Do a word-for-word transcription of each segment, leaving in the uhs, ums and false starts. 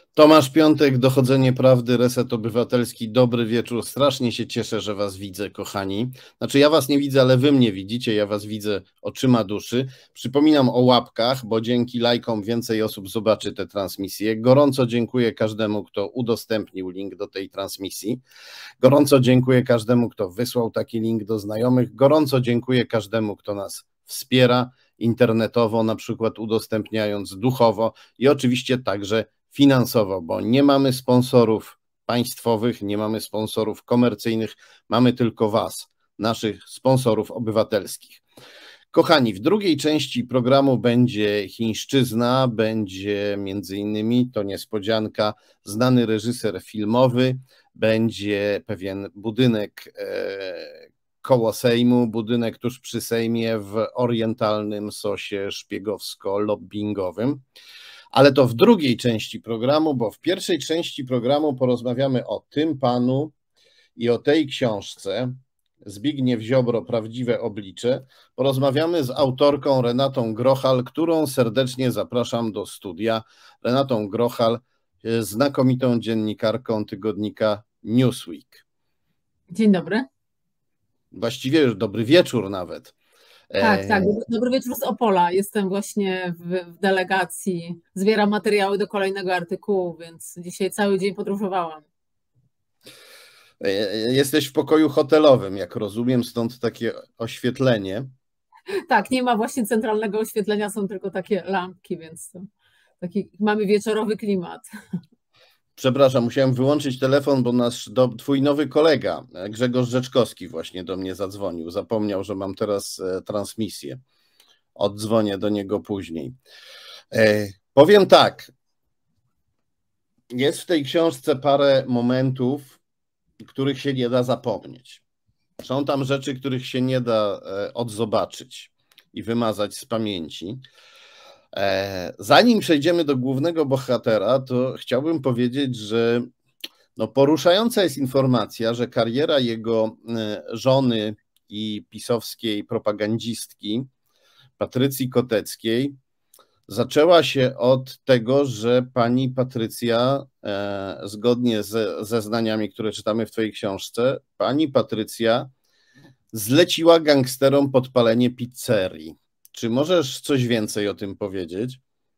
Tomasz Piątek, Dochodzenie Prawdy, Reset Obywatelski. Dobry wieczór. Strasznie się cieszę, że was widzę, kochani. Znaczy ja was nie widzę, ale wy mnie widzicie, ja was widzę oczyma duszy. Przypominam o łapkach, bo dzięki lajkom więcej osób zobaczy tę transmisję. Gorąco dziękuję każdemu, kto udostępnił link do tej transmisji. Gorąco dziękuję każdemu, kto wysłał taki link do znajomych. Gorąco dziękuję każdemu, kto nas wspiera internetowo, na przykład udostępniając duchowo i oczywiście także finansowo, bo nie mamy sponsorów państwowych, nie mamy sponsorów komercyjnych, mamy tylko was, naszych sponsorów obywatelskich. Kochani, w drugiej części programu będzie chińszczyzna, będzie między innymi, to niespodzianka, znany reżyser filmowy, będzie pewien budynek e, koło Sejmu, budynek tuż przy Sejmie w orientalnym sosie szpiegowsko-lobbingowym. Ale to w drugiej części programu, bo w pierwszej części programu porozmawiamy o tym panu i o tej książce Zbigniew Ziobro, Prawdziwe oblicze. Porozmawiamy z autorką Renatą Grochal, którą serdecznie zapraszam do studia. Renatą Grochal, znakomitą dziennikarką tygodnika Newsweek. Dzień dobry. Właściwie już dobry wieczór nawet. Tak, tak. Dobry wieczór z Opola. Jestem właśnie w, w delegacji, zbieram materiały do kolejnego artykułu, więc dzisiaj cały dzień podróżowałam. Jesteś w pokoju hotelowym, jak rozumiem, stąd takie oświetlenie. Tak, nie ma właśnie centralnego oświetlenia, są tylko takie lampki, więc to taki mamy wieczorowy klimat. Przepraszam, musiałem wyłączyć telefon, bo nasz, do, twój nowy kolega, Grzegorz Rzeczkowski, właśnie do mnie zadzwonił. Zapomniał, że mam teraz e, transmisję. Oddzwonię do niego później. E, powiem tak. Jest w tej książce parę momentów, których się nie da zapomnieć. Są tam rzeczy, których się nie da e, odzobaczyć i wymazać z pamięci. Zanim przejdziemy do głównego bohatera, to chciałbym powiedzieć, że no poruszająca jest informacja, że kariera jego żony i pisowskiej propagandzistki Patrycji Koteckiej zaczęła się od tego, że pani Patrycja, zgodnie z zeznaniami, które czytamy w twojej książce, pani Patrycja zleciła gangsterom podpalenie pizzerii. Czy możesz coś więcej o tym powiedzieć?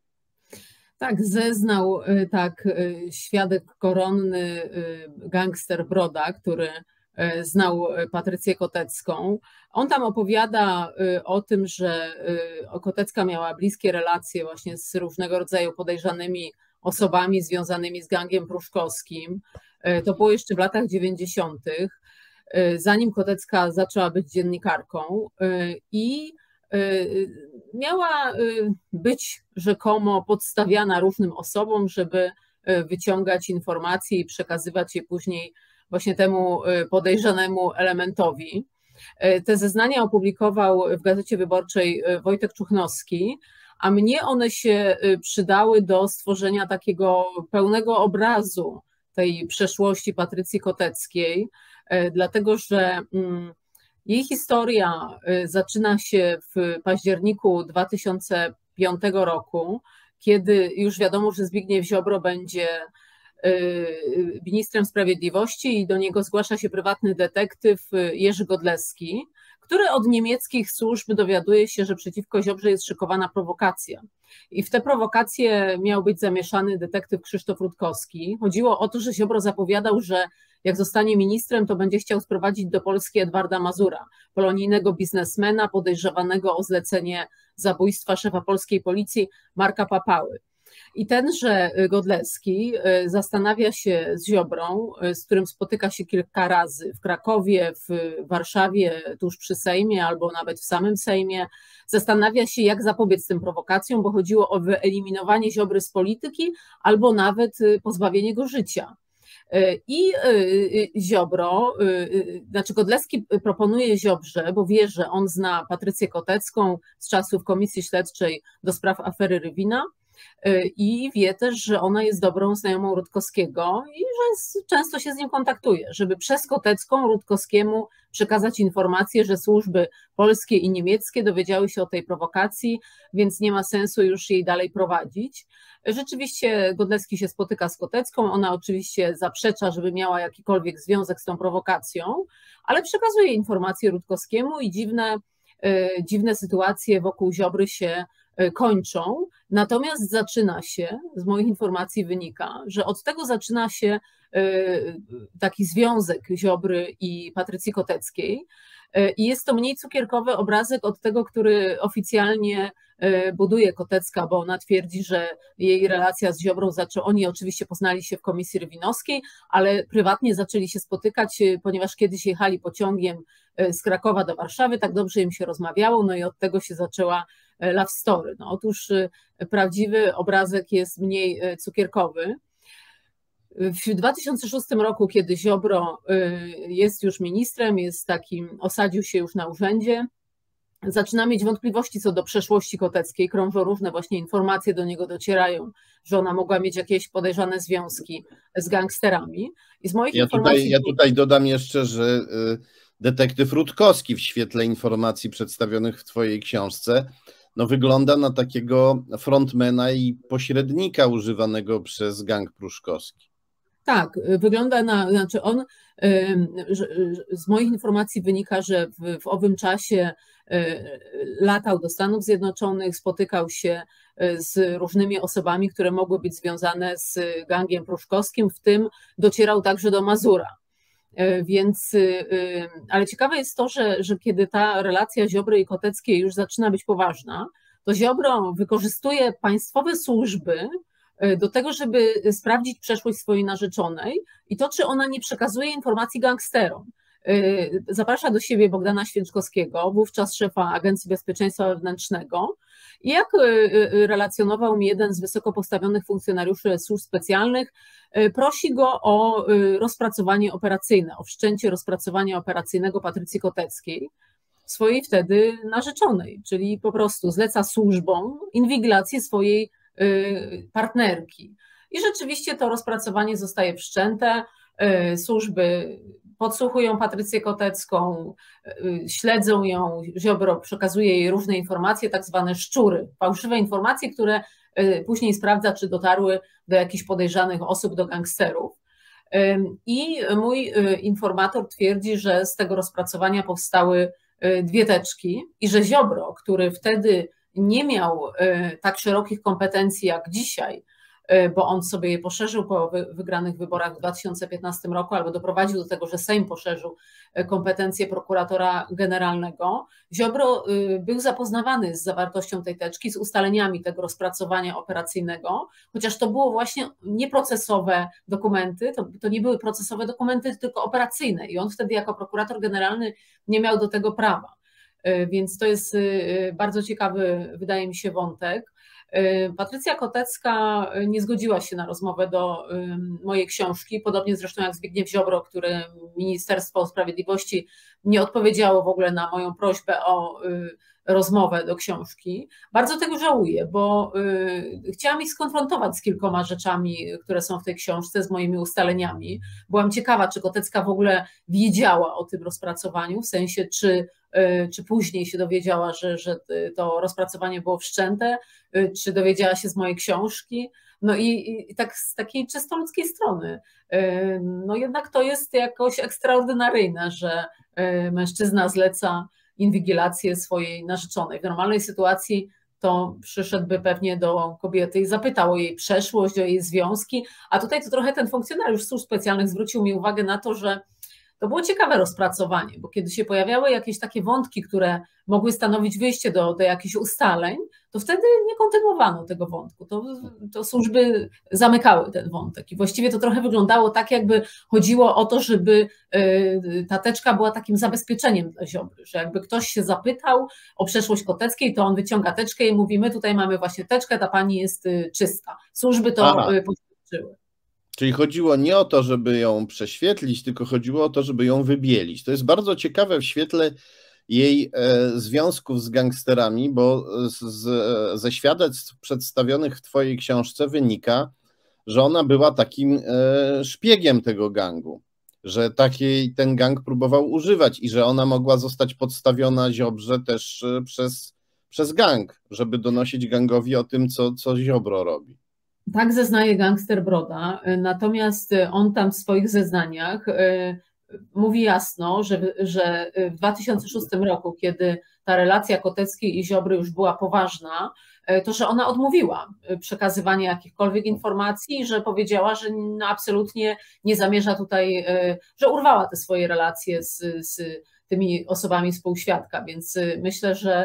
Tak, zeznał tak świadek koronny, gangster Broda, który znał Patrycję Kotecką. On tam opowiada o tym, że Kotecka miała bliskie relacje właśnie z różnego rodzaju podejrzanymi osobami związanymi z gangiem pruszkowskim. To było jeszcze w latach dziewięćdziesiątych, zanim Kotecka zaczęła być dziennikarką i miała być rzekomo podstawiana różnym osobom, żeby wyciągać informacje i przekazywać je później właśnie temu podejrzanemu elementowi. Te zeznania opublikował w Gazecie Wyborczej Wojtek Czuchnowski, a mnie one się przydały do stworzenia takiego pełnego obrazu tej przeszłości Patrycji Koteckiej, dlatego że jej historia zaczyna się w październiku dwa tysiące piątego roku, kiedy już wiadomo, że Zbigniew Ziobro będzie ministrem sprawiedliwości i do niego zgłasza się prywatny detektyw Jerzy Godleski, który od niemieckich służb dowiaduje się, że przeciwko Ziobrze jest szykowana prowokacja. I w tę prowokację miał być zamieszany detektyw Krzysztof Rutkowski. Chodziło o to, że Ziobro zapowiadał, że jak zostanie ministrem, to będzie chciał sprowadzić do Polski Edwarda Mazura, polonijnego biznesmena podejrzewanego o zlecenie zabójstwa szefa polskiej policji Marka Papały. I tenże Godleski zastanawia się z Ziobrą, z którym spotyka się kilka razy w Krakowie, w Warszawie, tuż przy Sejmie albo nawet w samym Sejmie. Zastanawia się, jak zapobiec tym prowokacjom, bo chodziło o wyeliminowanie Ziobry z polityki albo nawet pozbawienie go życia. I Ziobro, znaczy Godleski proponuje Ziobrze, bo wie, że on zna Patrycję Kotecką z czasów Komisji Śledczej do spraw afery Rywina, i wie też, że ona jest dobrą znajomą Rutkowskiego i że często się z nim kontaktuje, żeby przez Kotecką Rutkowskiemu przekazać informację, że służby polskie i niemieckie dowiedziały się o tej prowokacji, więc nie ma sensu już jej dalej prowadzić. Rzeczywiście Godlewski się spotyka z Kotecką, ona oczywiście zaprzecza, żeby miała jakikolwiek związek z tą prowokacją, ale przekazuje informacje Rutkowskiemu i dziwne, dziwne sytuacje wokół Ziobry się kończą, natomiast zaczyna się, z moich informacji wynika, że od tego zaczyna się taki związek Ziobry i Patrycji Koteckiej i jest to mniej cukierkowy obrazek od tego, który oficjalnie buduje Kotecka, bo ona twierdzi, że jej relacja z Ziobrą zaczęła, oni oczywiście poznali się w Komisji Rywinowskiej, ale prywatnie zaczęli się spotykać, ponieważ kiedyś jechali pociągiem z Krakowa do Warszawy, tak dobrze im się rozmawiało, no i od tego się zaczęła love story. No, otóż prawdziwy obrazek jest mniej cukierkowy. W dwa tysiące szóstym roku, kiedy Ziobro jest już ministrem, jest takim, osadził się już na urzędzie, zaczyna mieć wątpliwości co do przeszłości Koteckiej, krążą różne właśnie informacje, do niego docierają, że ona mogła mieć jakieś podejrzane związki z gangsterami. I z moich ja informacji... Tutaj, ja tutaj dodam jeszcze, że detektyw Rutkowski w świetle informacji przedstawionych w twojej książce no wygląda na takiego frontmana i pośrednika używanego przez gang pruszkowski. Tak, wygląda na, znaczy on, z moich informacji wynika, że w, w owym czasie latał do Stanów Zjednoczonych, spotykał się z różnymi osobami, które mogły być związane z gangiem pruszkowskim, w tym docierał także do Mazura. Więc, ale ciekawe jest to, że, że kiedy ta relacja Ziobry i Koteckiej już zaczyna być poważna, to Ziobro wykorzystuje państwowe służby do tego, żeby sprawdzić przeszłość swojej narzeczonej i to, czy ona nie przekazuje informacji gangsterom. Zaprasza do siebie Bogdana Święczkowskiego, wówczas szefa Agencji Bezpieczeństwa Wewnętrznego. I jak relacjonował mi jeden z wysoko postawionych funkcjonariuszy służb specjalnych, prosi go o rozpracowanie operacyjne, o wszczęcie rozpracowania operacyjnego Patrycji Koteckiej, swojej wtedy narzeczonej, czyli po prostu zleca służbom inwigilację swojej partnerki. I rzeczywiście to rozpracowanie zostaje wszczęte, służby podsłuchują Patrycję Kotecką, śledzą ją, Ziobro przekazuje jej różne informacje, tak zwane szczury, fałszywe informacje, które później sprawdza, czy dotarły do jakichś podejrzanych osób, do gangsterów. I mój informator twierdzi, że z tego rozpracowania powstały dwie teczki i że Ziobro, który wtedy nie miał tak szerokich kompetencji jak dzisiaj, bo on sobie je poszerzył po wygranych wyborach w dwa tysiące piętnastym roku, albo doprowadził do tego, że Sejm poszerzył kompetencje prokuratora generalnego. Ziobro był zapoznawany z zawartością tej teczki, z ustaleniami tego rozpracowania operacyjnego, chociaż to było właśnie nieprocesowe dokumenty, to, to nie były procesowe dokumenty, tylko operacyjne i on wtedy jako prokurator generalny nie miał do tego prawa. Więc to jest bardzo ciekawy, wydaje mi się, wątek. Patrycja Kotecka nie zgodziła się na rozmowę do mojej książki, podobnie zresztą jak Zbigniew Ziobro, który Ministerstwo Sprawiedliwości nie odpowiedziało w ogóle na moją prośbę o rozmowę do książki. Bardzo tego żałuję, bo chciałam ich skonfrontować z kilkoma rzeczami, które są w tej książce, z moimi ustaleniami. Byłam ciekawa, czy Kotecka w ogóle wiedziała o tym rozpracowaniu, w sensie czy czy później się dowiedziała, że, że to rozpracowanie było wszczęte, czy dowiedziała się z mojej książki. No i, i tak z takiej czysto ludzkiej strony, no jednak to jest jakoś ekstraordynaryjne, że mężczyzna zleca inwigilację swojej narzeczonej. W normalnej sytuacji to przyszedłby pewnie do kobiety i zapytał o jej przeszłość, o jej związki, a tutaj to trochę ten funkcjonariusz służb specjalnych zwrócił mi uwagę na to, że to było ciekawe rozpracowanie, bo kiedy się pojawiały jakieś takie wątki, które mogły stanowić wyjście do, do jakichś ustaleń, to wtedy nie kontynuowano tego wątku. To, to służby zamykały ten wątek i właściwie to trochę wyglądało tak, jakby chodziło o to, żeby ta teczka była takim zabezpieczeniem dla Ziobry, że jakby ktoś się zapytał o przeszłość Koteckiej, to on wyciąga teczkę i mówi, my tutaj mamy właśnie teczkę, ta pani jest czysta. Służby to potwierdziły. Czyli chodziło nie o to, żeby ją prześwietlić, tylko chodziło o to, żeby ją wybielić. To jest bardzo ciekawe w świetle jej związków z gangsterami, bo z, ze świadectw przedstawionych w twojej książce wynika, że ona była takim szpiegiem tego gangu, że takiej ten gang próbował używać i że ona mogła zostać podstawiona Ziobrze też przez, przez gang, żeby donosić gangowi o tym, co, co Ziobro robi. Tak zeznaje gangster Broda, natomiast on tam w swoich zeznaniach mówi jasno, że, że w dwa tysiące szóstym roku, kiedy ta relacja Koteckiej i Ziobry już była poważna, to że ona odmówiła przekazywania jakichkolwiek informacji i że powiedziała, że no absolutnie nie zamierza tutaj, że urwała te swoje relacje z, z tymi osobami współświadka, więc myślę, że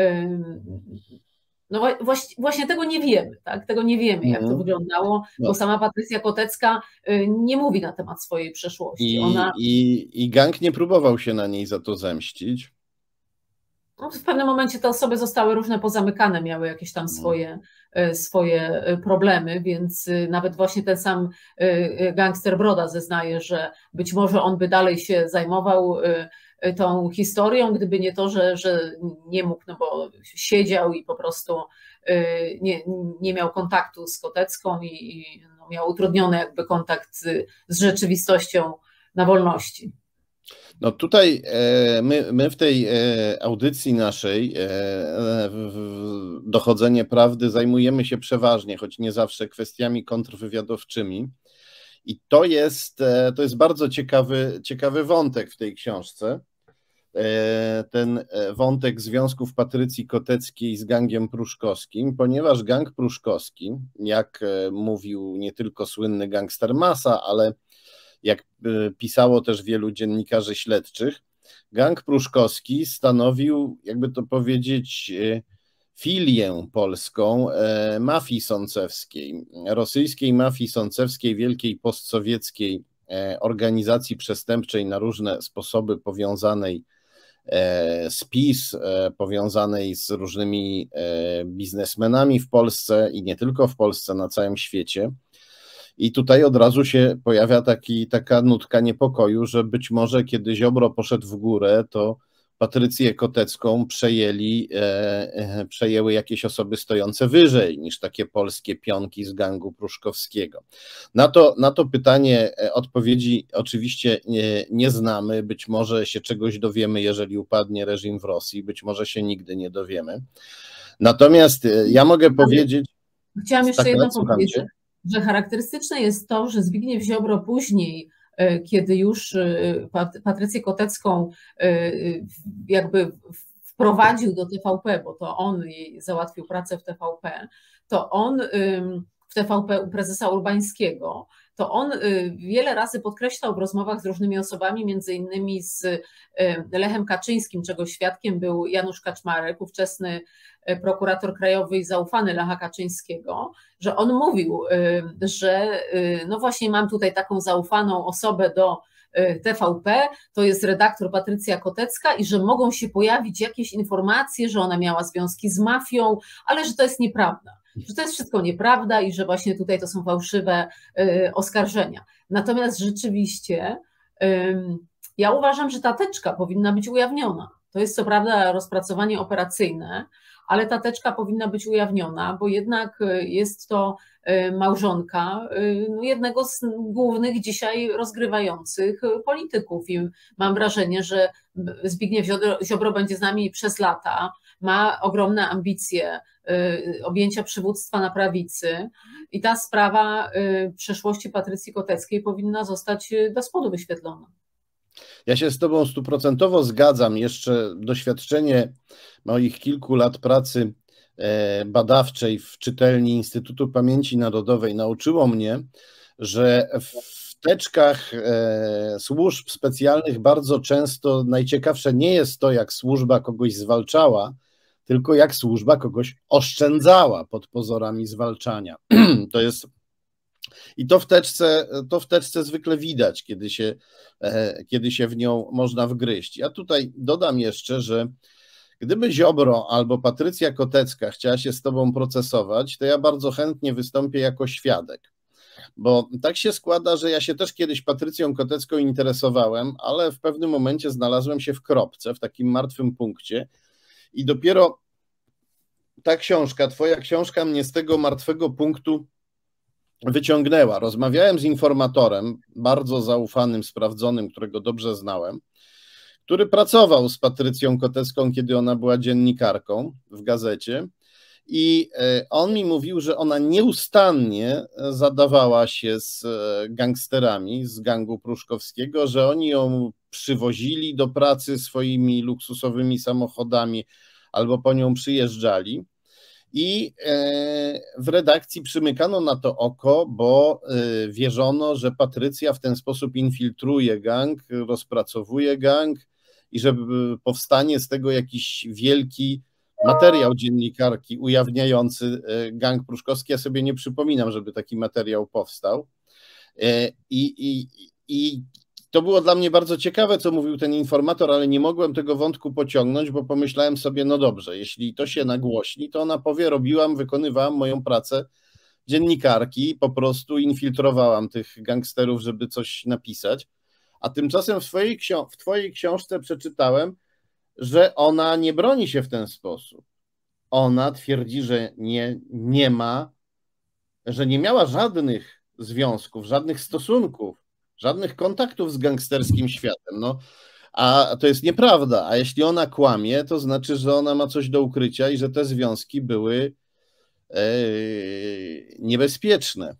no właśnie tego nie wiemy, tak? Tego nie wiemy, jak to wyglądało, no. Bo sama Patrycja Kotecka nie mówi na temat swojej przeszłości. I, Ona... i, i gang nie próbował się na niej za to zemścić. No, w pewnym momencie te osoby zostały różne pozamykane, miały jakieś tam swoje, swoje problemy, więc nawet właśnie ten sam gangster Broda zeznaje, że być może on by dalej się zajmował tą historią, gdyby nie to, że, że nie mógł, no bo siedział i po prostu nie, nie miał kontaktu z Kotecką i, i no miał utrudniony jakby kontakt z, z rzeczywistością na wolności. No tutaj my, my w tej audycji naszej Dochodzenie Prawdy zajmujemy się przeważnie, choć nie zawsze, kwestiami kontrwywiadowczymi. I to jest, to jest bardzo ciekawy, ciekawy wątek w tej książce. Ten wątek związków Patrycji Koteckiej z gangiem pruszkowskim, ponieważ gang pruszkowski, jak mówił nie tylko słynny gangster Masa, ale jak pisało też wielu dziennikarzy śledczych, gang pruszkowski stanowił, jakby to powiedzieć, filię polską mafii sącewskiej, rosyjskiej mafii sącewskiej, wielkiej postsowieckiej organizacji przestępczej na różne sposoby powiązanej z PiS, powiązanej z różnymi biznesmenami w Polsce i nie tylko w Polsce, na całym świecie. I tutaj od razu się pojawia taki, taka nutka niepokoju, że być może kiedy Ziobro poszedł w górę, to Patrycję Kotecką przejęli, e, przejęły jakieś osoby stojące wyżej niż takie polskie pionki z gangu pruszkowskiego. Na to, na to pytanie odpowiedzi oczywiście nie, nie znamy, być może się czegoś dowiemy, jeżeli upadnie reżim w Rosji, być może się nigdy nie dowiemy. Natomiast ja mogę powiedzieć... Chciałam jeszcze tak, jedno powiedzieć, że charakterystyczne jest to, że Zbigniew Ziobro później, kiedy już Patrycję Kotecką jakby wprowadził do T V P, bo to on jej załatwił pracę w T V P, to on w T V P u prezesa Urbańskiego, to on wiele razy podkreślał w rozmowach z różnymi osobami, między innymi z Lechem Kaczyńskim, czego świadkiem był Janusz Kaczmarek, ówczesny prokurator krajowy i zaufany Lecha Kaczyńskiego, że on mówił, że no właśnie mam tutaj taką zaufaną osobę do T V P, to jest redaktor Patrycja Kotecka i że mogą się pojawić jakieś informacje, że ona miała związki z mafią, ale że to jest nieprawda. Że to jest wszystko nieprawda i że właśnie tutaj to są fałszywe oskarżenia. Natomiast rzeczywiście ja uważam, że ta teczka powinna być ujawniona. To jest co prawda rozpracowanie operacyjne, ale ta teczka powinna być ujawniona, bo jednak jest to małżonka jednego z głównych dzisiaj rozgrywających polityków i mam wrażenie, że Zbigniew Ziobro będzie z nami przez lata, ma ogromne ambicje objęcia przywództwa na prawicy i ta sprawa przeszłości Patrycji Koteckiej powinna zostać do spodu wyświetlona. Ja się z tobą stuprocentowo zgadzam. Jeszcze doświadczenie moich kilku lat pracy badawczej w czytelni Instytutu Pamięci Narodowej nauczyło mnie, że w teczkach służb specjalnych bardzo często najciekawsze nie jest to, jak służba kogoś zwalczała, tylko jak służba kogoś oszczędzała pod pozorami zwalczania. To jest I to w teczce, to w teczce zwykle widać, kiedy się, kiedy się w nią można wgryźć. Ja tutaj dodam jeszcze, że gdyby Ziobro albo Patrycja Kotecka chciała się z tobą procesować, to ja bardzo chętnie wystąpię jako świadek. Bo tak się składa, że ja się też kiedyś Patrycją Kotecką interesowałem, ale w pewnym momencie znalazłem się w kropce, w takim martwym punkcie i dopiero ta książka, twoja książka mnie z tego martwego punktu wyciągnęła. Rozmawiałem z informatorem, bardzo zaufanym, sprawdzonym, którego dobrze znałem, który pracował z Patrycją Kotecką, kiedy ona była dziennikarką w gazecie. I on mi mówił, że ona nieustannie zadawała się z gangsterami z gangu pruszkowskiego, że oni ją przywozili do pracy swoimi luksusowymi samochodami albo po nią przyjeżdżali. I w redakcji przymykano na to oko, bo wierzono, że Patrycja w ten sposób infiltruje gang, rozpracowuje gang i że powstanie z tego jakiś wielki materiał dziennikarki ujawniający gang pruszkowski. Ja sobie nie przypominam, żeby taki materiał powstał. I, i, i to było dla mnie bardzo ciekawe, co mówił ten informator, ale nie mogłem tego wątku pociągnąć, bo pomyślałem sobie, no dobrze, jeśli to się nagłośni, to ona powie, robiłam, wykonywałam moją pracę dziennikarki, po prostu infiltrowałam tych gangsterów, żeby coś napisać. A tymczasem w twojej, książ- w twojej książce przeczytałem, że ona nie broni się w ten sposób. Ona twierdzi, że nie, nie ma, że nie miała żadnych związków, żadnych stosunków, żadnych kontaktów z gangsterskim światem. No, a to jest nieprawda. A jeśli ona kłamie, to znaczy, że ona ma coś do ukrycia i że te związki były e, niebezpieczne.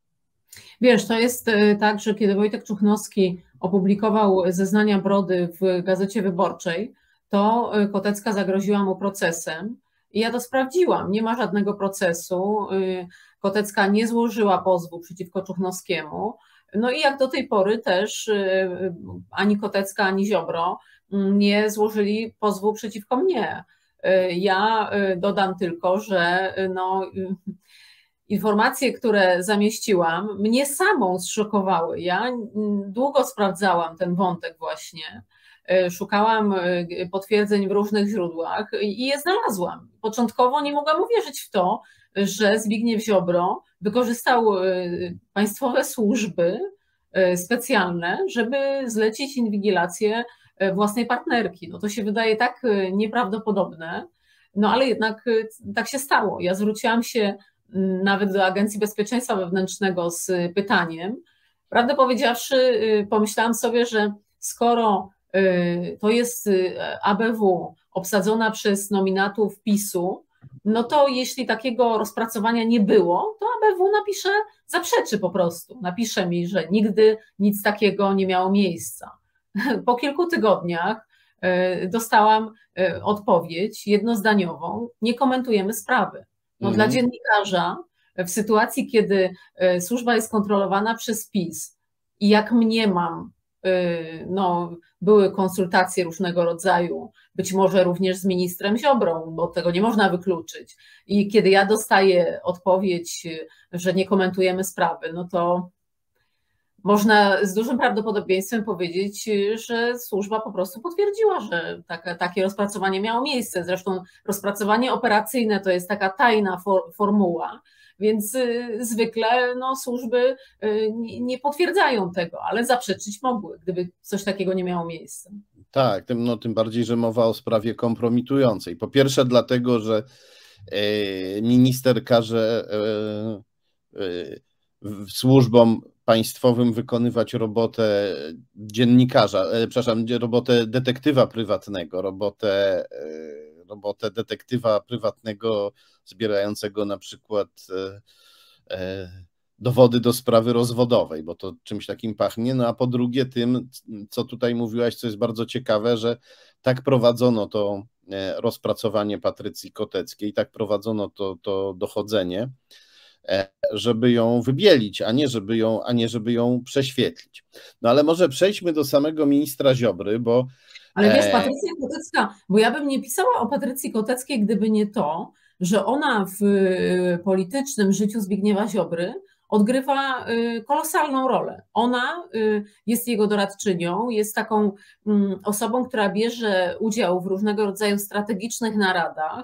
Wiesz, to jest tak, że kiedy Wojtek Czuchnowski opublikował zeznania Brody w Gazecie Wyborczej, to Kotecka zagroziła mu procesem i ja to sprawdziłam. Nie ma żadnego procesu. Kotecka nie złożyła pozwu przeciwko Czuchnowskiemu. No i jak do tej pory też ani Kotecka, ani Ziobro nie złożyli pozwu przeciwko mnie. Ja dodam tylko, że no, informacje, które zamieściłam, mnie samą zszokowały. Ja długo sprawdzałam ten wątek właśnie. Szukałam potwierdzeń w różnych źródłach i je znalazłam. Początkowo nie mogłam uwierzyć w to, że Zbigniew Ziobro wykorzystał państwowe służby specjalne, żeby zlecić inwigilację własnej partnerki. No to się wydaje tak nieprawdopodobne, no ale jednak tak się stało. Ja zwróciłam się nawet do Agencji Bezpieczeństwa Wewnętrznego z pytaniem. Prawdę powiedziawszy, pomyślałam sobie, że skoro to jest A B W obsadzona przez nominatów PiSu, no to jeśli takiego rozpracowania nie było, to A B W napisze, zaprzeczy po prostu. Napisze mi, że nigdy nic takiego nie miało miejsca. Po kilku tygodniach dostałam odpowiedź jednozdaniową, nie komentujemy sprawy. No mhm. Dla dziennikarza w sytuacji, kiedy służba jest kontrolowana przez PiS i jak mniemam, no, były konsultacje różnego rodzaju, być może również z ministrem Ziobrą, bo tego nie można wykluczyć. I kiedy ja dostaję odpowiedź, że nie komentujemy sprawy, no to można z dużym prawdopodobieństwem powiedzieć, że służba po prostu potwierdziła, że taka, takie rozpracowanie miało miejsce. Zresztą rozpracowanie operacyjne to jest taka tajna for, formuła, więc zwykle no, służby nie potwierdzają tego, ale zaprzeczyć mogły, gdyby coś takiego nie miało miejsca. Tak, tym, no, tym bardziej, że mowa o sprawie kompromitującej. Po pierwsze dlatego, że e, minister każe e, e, służbom państwowym wykonywać robotę dziennikarza, e, przepraszam, robotę detektywa prywatnego, robotę, e, robotę detektywa prywatnego zbierającego na przykład e, e, dowody do sprawy rozwodowej, bo to czymś takim pachnie, no a po drugie tym, co tutaj mówiłaś, co jest bardzo ciekawe, że tak prowadzono to rozpracowanie Patrycji Koteckiej, tak prowadzono to, to dochodzenie, żeby ją wybielić, a nie żeby ją, a nie żeby ją prześwietlić. No ale może przejdźmy do samego ministra Ziobry, bo... Ale wiesz, Patrycja Kotecka, bo ja bym nie pisała o Patrycji Koteckiej, gdyby nie to, że ona w politycznym życiu Zbigniewa Ziobry odgrywa kolosalną rolę. Ona jest jego doradczynią, jest taką osobą, która bierze udział w różnego rodzaju strategicznych naradach,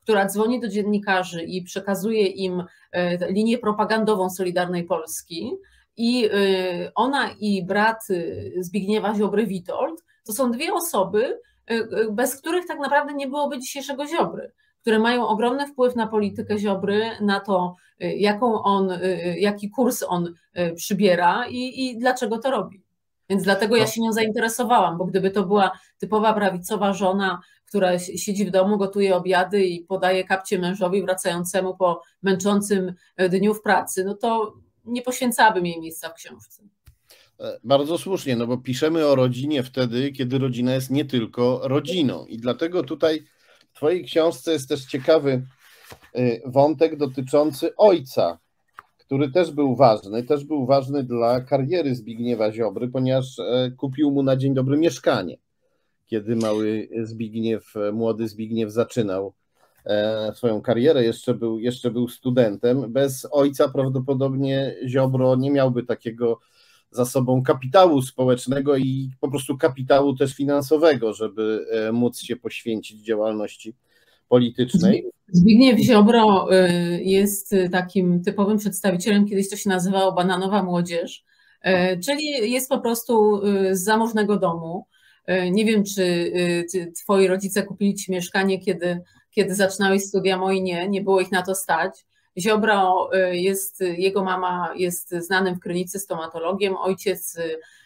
która dzwoni do dziennikarzy i przekazuje im linię propagandową Solidarnej Polski, i ona i brat Zbigniewa Ziobry, Witold, to są dwie osoby, bez których tak naprawdę nie byłoby dzisiejszego Ziobry, które mają ogromny wpływ na politykę Ziobry, na to, jaką on, jaki kurs on przybiera i, i dlaczego to robi. Więc dlatego ja się nią zainteresowałam, bo gdyby to była typowa prawicowa żona, która siedzi w domu, gotuje obiady i podaje kapcie mężowi wracającemu po męczącym dniu w pracy, no to nie poświęcałabym jej miejsca w książce. Bardzo słusznie, no bo piszemy o rodzinie wtedy, kiedy rodzina jest nie tylko rodziną. I dlatego tutaj w twojej książce jest też ciekawy wątek dotyczący ojca, który też był ważny, też był ważny dla kariery Zbigniewa Ziobry, ponieważ kupił mu na dzień dobry mieszkanie, kiedy mały Zbigniew, młody Zbigniew zaczynał swoją karierę, jeszcze był, jeszcze był studentem. Bez ojca prawdopodobnie Ziobro nie miałby takiego za sobą kapitału społecznego i po prostu kapitału też finansowego, żeby móc się poświęcić działalności politycznej. Zbigniew Ziobro jest takim typowym przedstawicielem, kiedyś to się nazywało bananowa młodzież, czyli jest po prostu z zamożnego domu. Nie wiem, czy twoi rodzice kupili ci mieszkanie, kiedy, kiedy zaczynałeś studia, moi nie, nie było ich na to stać. Ziobro jest, jego mama jest znanym w Krynicy stomatologiem, ojciec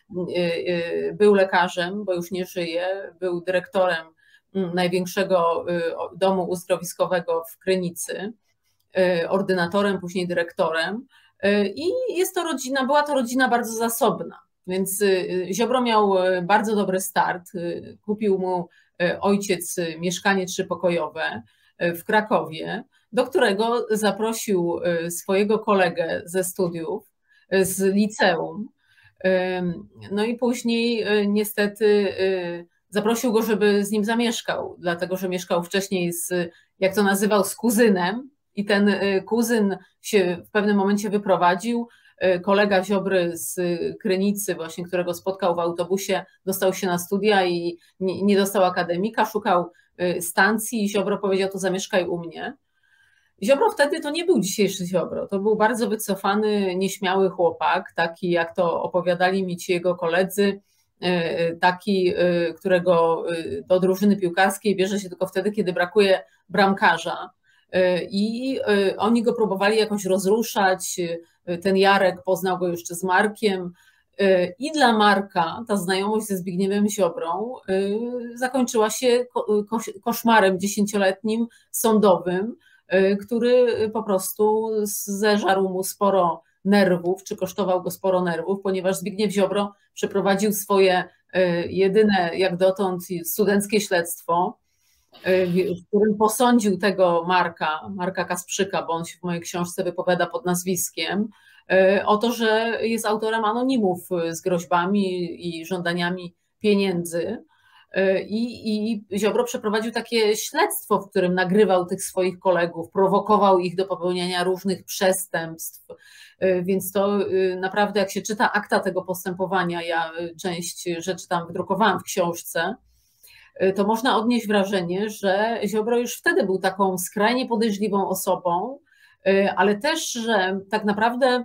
był lekarzem, bo już nie żyje, był dyrektorem największego domu uzdrowiskowego w Krynicy, ordynatorem, później dyrektorem, i jest to rodzina, była to rodzina bardzo zasobna, więc Ziobro miał bardzo dobry start, kupił mu ojciec mieszkanie trzypokojowe w Krakowie, do którego zaprosił swojego kolegę ze studiów, z liceum, no i później niestety zaprosił go, żeby z nim zamieszkał, dlatego że mieszkał wcześniej z, jak to nazywał, z kuzynem, i ten kuzyn się w pewnym momencie wyprowadził. Kolega Ziobry z Krynicy, właśnie, którego spotkał w autobusie, dostał się na studia i nie dostał akademika, szukał stacji i Ziobro powiedział: to zamieszkaj u mnie. Ziobro wtedy to nie był dzisiejszy Ziobro, to był bardzo wycofany, nieśmiały chłopak, taki jak to opowiadali mi ci jego koledzy, taki, którego do drużyny piłkarskiej bierze się tylko wtedy, kiedy brakuje bramkarza. I oni go próbowali jakoś rozruszać, ten Jarek poznał go jeszcze z Markiem i dla Marka ta znajomość ze Zbigniewem Ziobrą zakończyła się koszmarem dziesięcioletnim sądowym, który po prostu zeżarł mu sporo nerwów, czy kosztował go sporo nerwów, ponieważ Zbigniew Ziobro przeprowadził swoje jedyne jak dotąd studenckie śledztwo, w którym posądził tego Marka, Marka Kasprzyka, bo on się w mojej książce wypowiada pod nazwiskiem, o to, że jest autorem anonimów z groźbami i żądaniami pieniędzy. I, I Ziobro przeprowadził takie śledztwo, w którym nagrywał tych swoich kolegów, prowokował ich do popełniania różnych przestępstw, więc to naprawdę, jak się czyta akta tego postępowania, ja część rzeczy tam wydrukowałam w książce, to można odnieść wrażenie, że Ziobro już wtedy był taką skrajnie podejrzliwą osobą, ale też, że tak naprawdę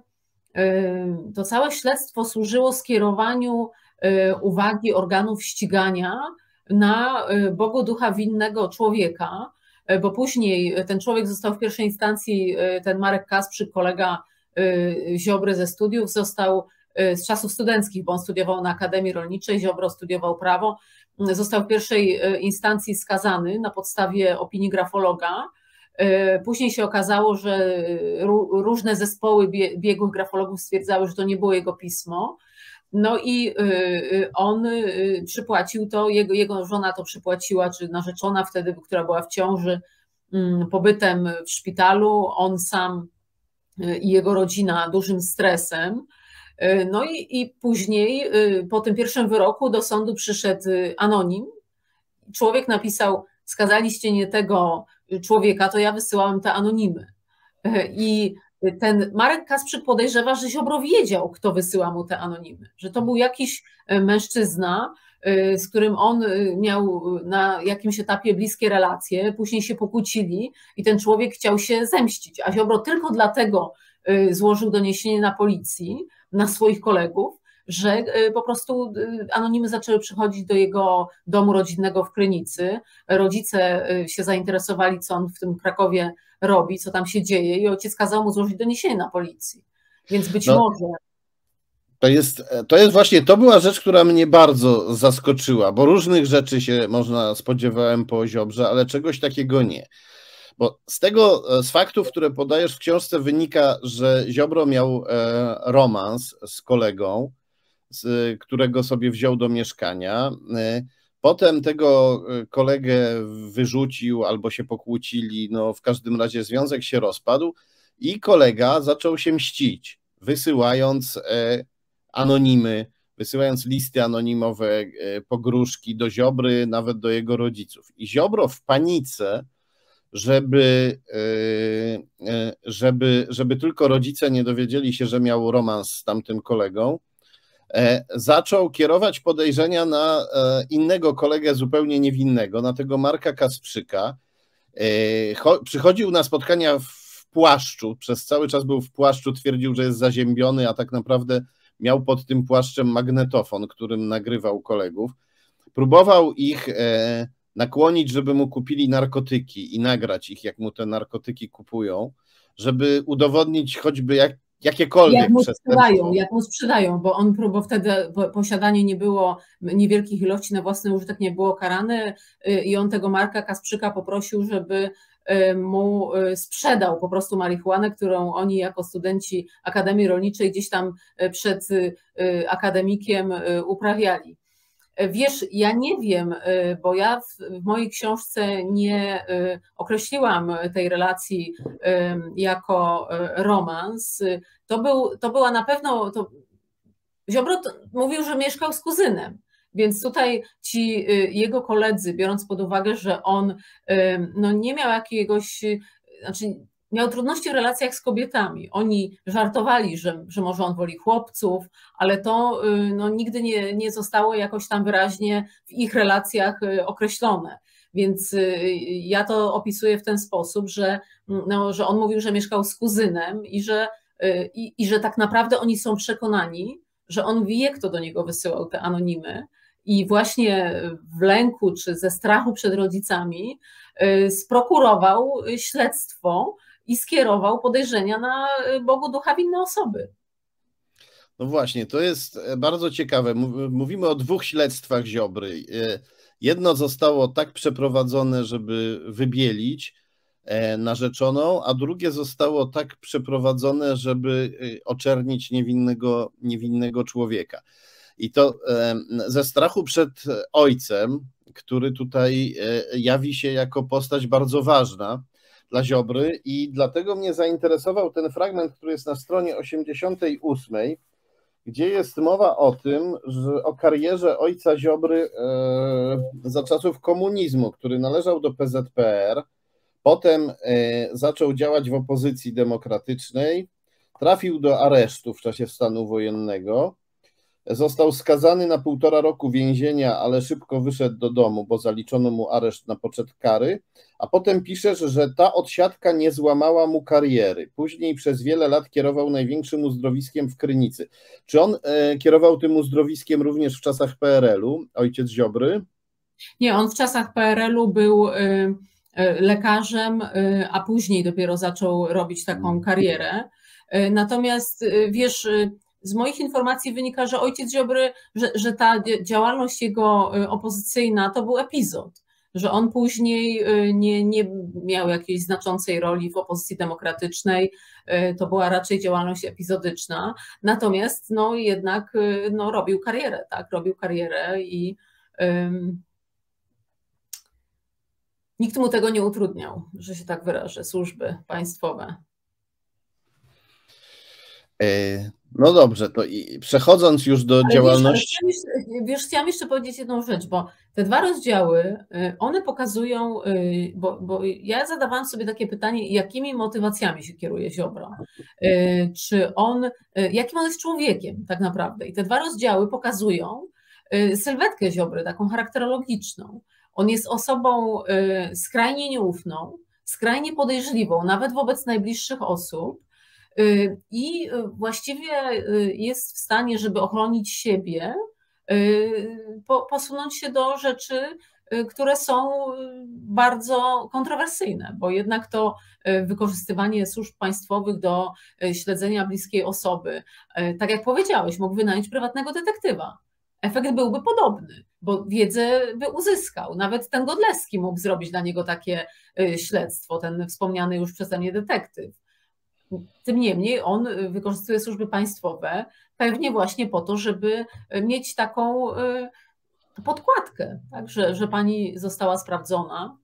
to całe śledztwo służyło skierowaniu uwagi organów ścigania na Bogu ducha winnego człowieka, bo później ten człowiek został w pierwszej instancji, ten Marek Kasprzyk, kolega Ziobry ze studiów, został z czasów studenckich, bo on studiował na Akademii Rolniczej, Ziobro studiował prawo, został w pierwszej instancji skazany na podstawie opinii grafologa. Później się okazało, że różne zespoły biegłych grafologów stwierdzały, że to nie było jego pismo. No i on przypłacił to, jego, jego żona to przypłaciła, czy narzeczona wtedy, która była w ciąży, pobytem w szpitalu, on sam i jego rodzina dużym stresem. No i, i później po tym pierwszym wyroku do sądu przyszedł anonim. Człowiek napisał: skazaliście nie tego człowieka, to ja wysyłałem te anonimy. I ten Marek Kasprzyk podejrzewa, że Ziobro wiedział, kto wysyła mu te anonimy, że to był jakiś mężczyzna, z którym on miał na jakimś etapie bliskie relacje, później się pokłócili i ten człowiek chciał się zemścić, a Ziobro tylko dlatego złożył doniesienie na policji, na swoich kolegów, że po prostu anonimy zaczęły przychodzić do jego domu rodzinnego w Krynicy. Rodzice się zainteresowali, co on w tym Krakowie robi, co tam się dzieje i ojciec kazał mu złożyć doniesienie na policji. Więc być no, może... To jest, to jest właśnie, to była rzecz, która mnie bardzo zaskoczyła, bo różnych rzeczy się można spodziewałem po Ziobrze, ale czegoś takiego nie. Bo z tego, z faktów, które podajesz w książce wynika, że Ziobro miał romans z kolegą, z którego sobie wziął do mieszkania. Potem tego kolegę wyrzucił albo się pokłócili, no w każdym razie związek się rozpadł i kolega zaczął się mścić, wysyłając anonimy, wysyłając listy anonimowe, pogróżki do Ziobry, nawet do jego rodziców. I Ziobro w panice, żeby, żeby, żeby tylko rodzice nie dowiedzieli się, że miał romans z tamtym kolegą, zaczął kierować podejrzenia na innego kolegę zupełnie niewinnego, na tego Marka Kasprzyka. Przychodził na spotkania w płaszczu, przez cały czas był w płaszczu, twierdził, że jest zaziębiony, a tak naprawdę miał pod tym płaszczem magnetofon, którym nagrywał kolegów. Próbował ich nakłonić, żeby mu kupili narkotyki i nagrać ich, jak mu te narkotyki kupują, żeby udowodnić choćby jak jakiekolwiek jak mu sprzedają, jak mu sprzedają, bo on próbował wtedy, posiadanie nie było niewielkich ilości na własny użytek, nie było karane i on tego Marka Kasprzyka poprosił, żeby mu sprzedał po prostu marihuanę, którą oni jako studenci Akademii Rolniczej gdzieś tam przed akademikiem uprawiali. Wiesz, ja nie wiem, bo ja w, w mojej książce nie określiłam tej relacji jako romans. To, był, to była na pewno, to Ziobro mówił, że mieszkał z kuzynem, więc tutaj ci jego koledzy, biorąc pod uwagę, że on no, nie miał jakiegoś, znaczy miał trudności w relacjach z kobietami. Oni żartowali, że, że może on woli chłopców, ale to no, nigdy nie, nie zostało jakoś tam wyraźnie w ich relacjach określone. Więc ja to opisuję w ten sposób, że, no, że on mówił, że mieszkał z kuzynem i że, i, i że tak naprawdę oni są przekonani, że on wie, kto do niego wysyłał te anonimy. I właśnie w lęku czy ze strachu przed rodzicami sprokurował śledztwo i skierował podejrzenia na Bogu ducha winne osoby. No właśnie, to jest bardzo ciekawe. Mówimy o dwóch śledztwach Ziobry. Jedno zostało tak przeprowadzone, żeby wybielić narzeczoną, a drugie zostało tak przeprowadzone, żeby oczernić niewinnego, niewinnego człowieka. I to ze strachu przed ojcem, który tutaj jawi się jako postać bardzo ważna dla Ziobry i dlatego mnie zainteresował ten fragment, który jest na stronie osiemdziesiątej ósmej, gdzie jest mowa o tym, że o karierze ojca Ziobry za czasów komunizmu, który należał do P Z P R, potem zaczął działać w opozycji demokratycznej, trafił do aresztu w czasie stanu wojennego, został skazany na półtora roku więzienia, ale szybko wyszedł do domu, bo zaliczono mu areszt na poczet kary, a potem piszesz, że ta odsiadka nie złamała mu kariery. Później przez wiele lat kierował największym uzdrowiskiem w Krynicy. Czy on e, kierował tym uzdrowiskiem również w czasach P R L-u, ojciec Ziobry? Nie, on w czasach P R L-u był y, y, lekarzem, y, a później dopiero zaczął robić taką karierę. Y, natomiast y, wiesz... Y, Z moich informacji wynika, że ojciec Ziobry, że, że ta działalność jego opozycyjna to był epizod, że on później nie, nie miał jakiejś znaczącej roli w opozycji demokratycznej, to była raczej działalność epizodyczna, natomiast no, jednak no, robił karierę, tak, robił karierę i um, nikt mu tego nie utrudniał, że się tak wyrażę, służby państwowe. No dobrze, to i przechodząc już do ale działalności... Wiesz, wiesz, chciałam jeszcze powiedzieć jedną rzecz, bo te dwa rozdziały, one pokazują, bo, bo ja zadawałam sobie takie pytanie, jakimi motywacjami się kieruje Ziobro? Czy on, jakim on jest człowiekiem tak naprawdę? I te dwa rozdziały pokazują sylwetkę Ziobry, taką charakterologiczną. On jest osobą skrajnie nieufną, skrajnie podejrzliwą, nawet wobec najbliższych osób, i właściwie jest w stanie, żeby ochronić siebie, posunąć się do rzeczy, które są bardzo kontrowersyjne, bo jednak to wykorzystywanie służb państwowych do śledzenia bliskiej osoby, tak jak powiedziałeś, mógł wynająć prywatnego detektywa. Efekt byłby podobny, bo wiedzę by uzyskał. Nawet ten Godlewski mógł zrobić dla niego takie śledztwo, ten wspomniany już przeze mnie detektyw. Tym niemniej on wykorzystuje służby państwowe pewnie właśnie po to, żeby mieć taką podkładkę, tak? że, że pani została sprawdzona.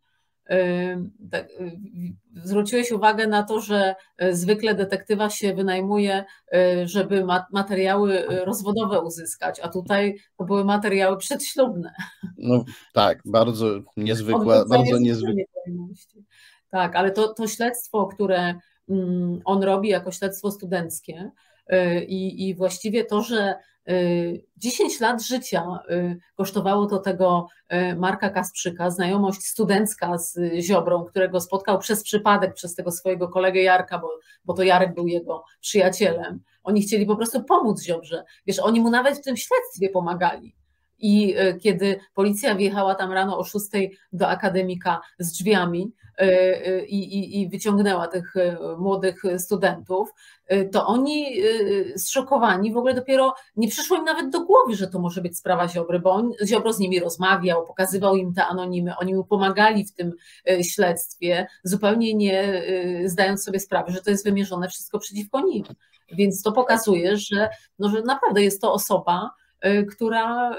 Zwróciłeś uwagę na to, że zwykle detektywa się wynajmuje, żeby materiały rozwodowe uzyskać, a tutaj to były materiały przedślubne. No tak, bardzo niezwykła, bardzo niezwykła. Tak, ale to, to śledztwo, które on robi jako śledztwo studenckie i, i właściwie to, że dziesięć lat życia kosztowało to tego Marka Kasprzyka, znajomość studencka z Ziobrą, którego spotkał przez przypadek, przez tego swojego kolegę Jarka, bo, bo to Jarek był jego przyjacielem. Oni chcieli po prostu pomóc Ziobrze. Wiesz, oni mu nawet w tym śledztwie pomagali. I kiedy policja wjechała tam rano o szóstej do akademika z drzwiami i, i, i wyciągnęła tych młodych studentów, to oni zszokowani, w ogóle dopiero nie przyszło im nawet do głowy, że to może być sprawa Ziobry, bo on, Ziobro z nimi rozmawiał, pokazywał im te anonimy, oni mu pomagali w tym śledztwie, zupełnie nie zdając sobie sprawy, że to jest wymierzone wszystko przeciwko nim. Więc to pokazuje, że, no, że naprawdę jest to osoba, która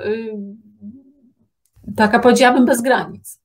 taka, powiedziałabym, bez granic.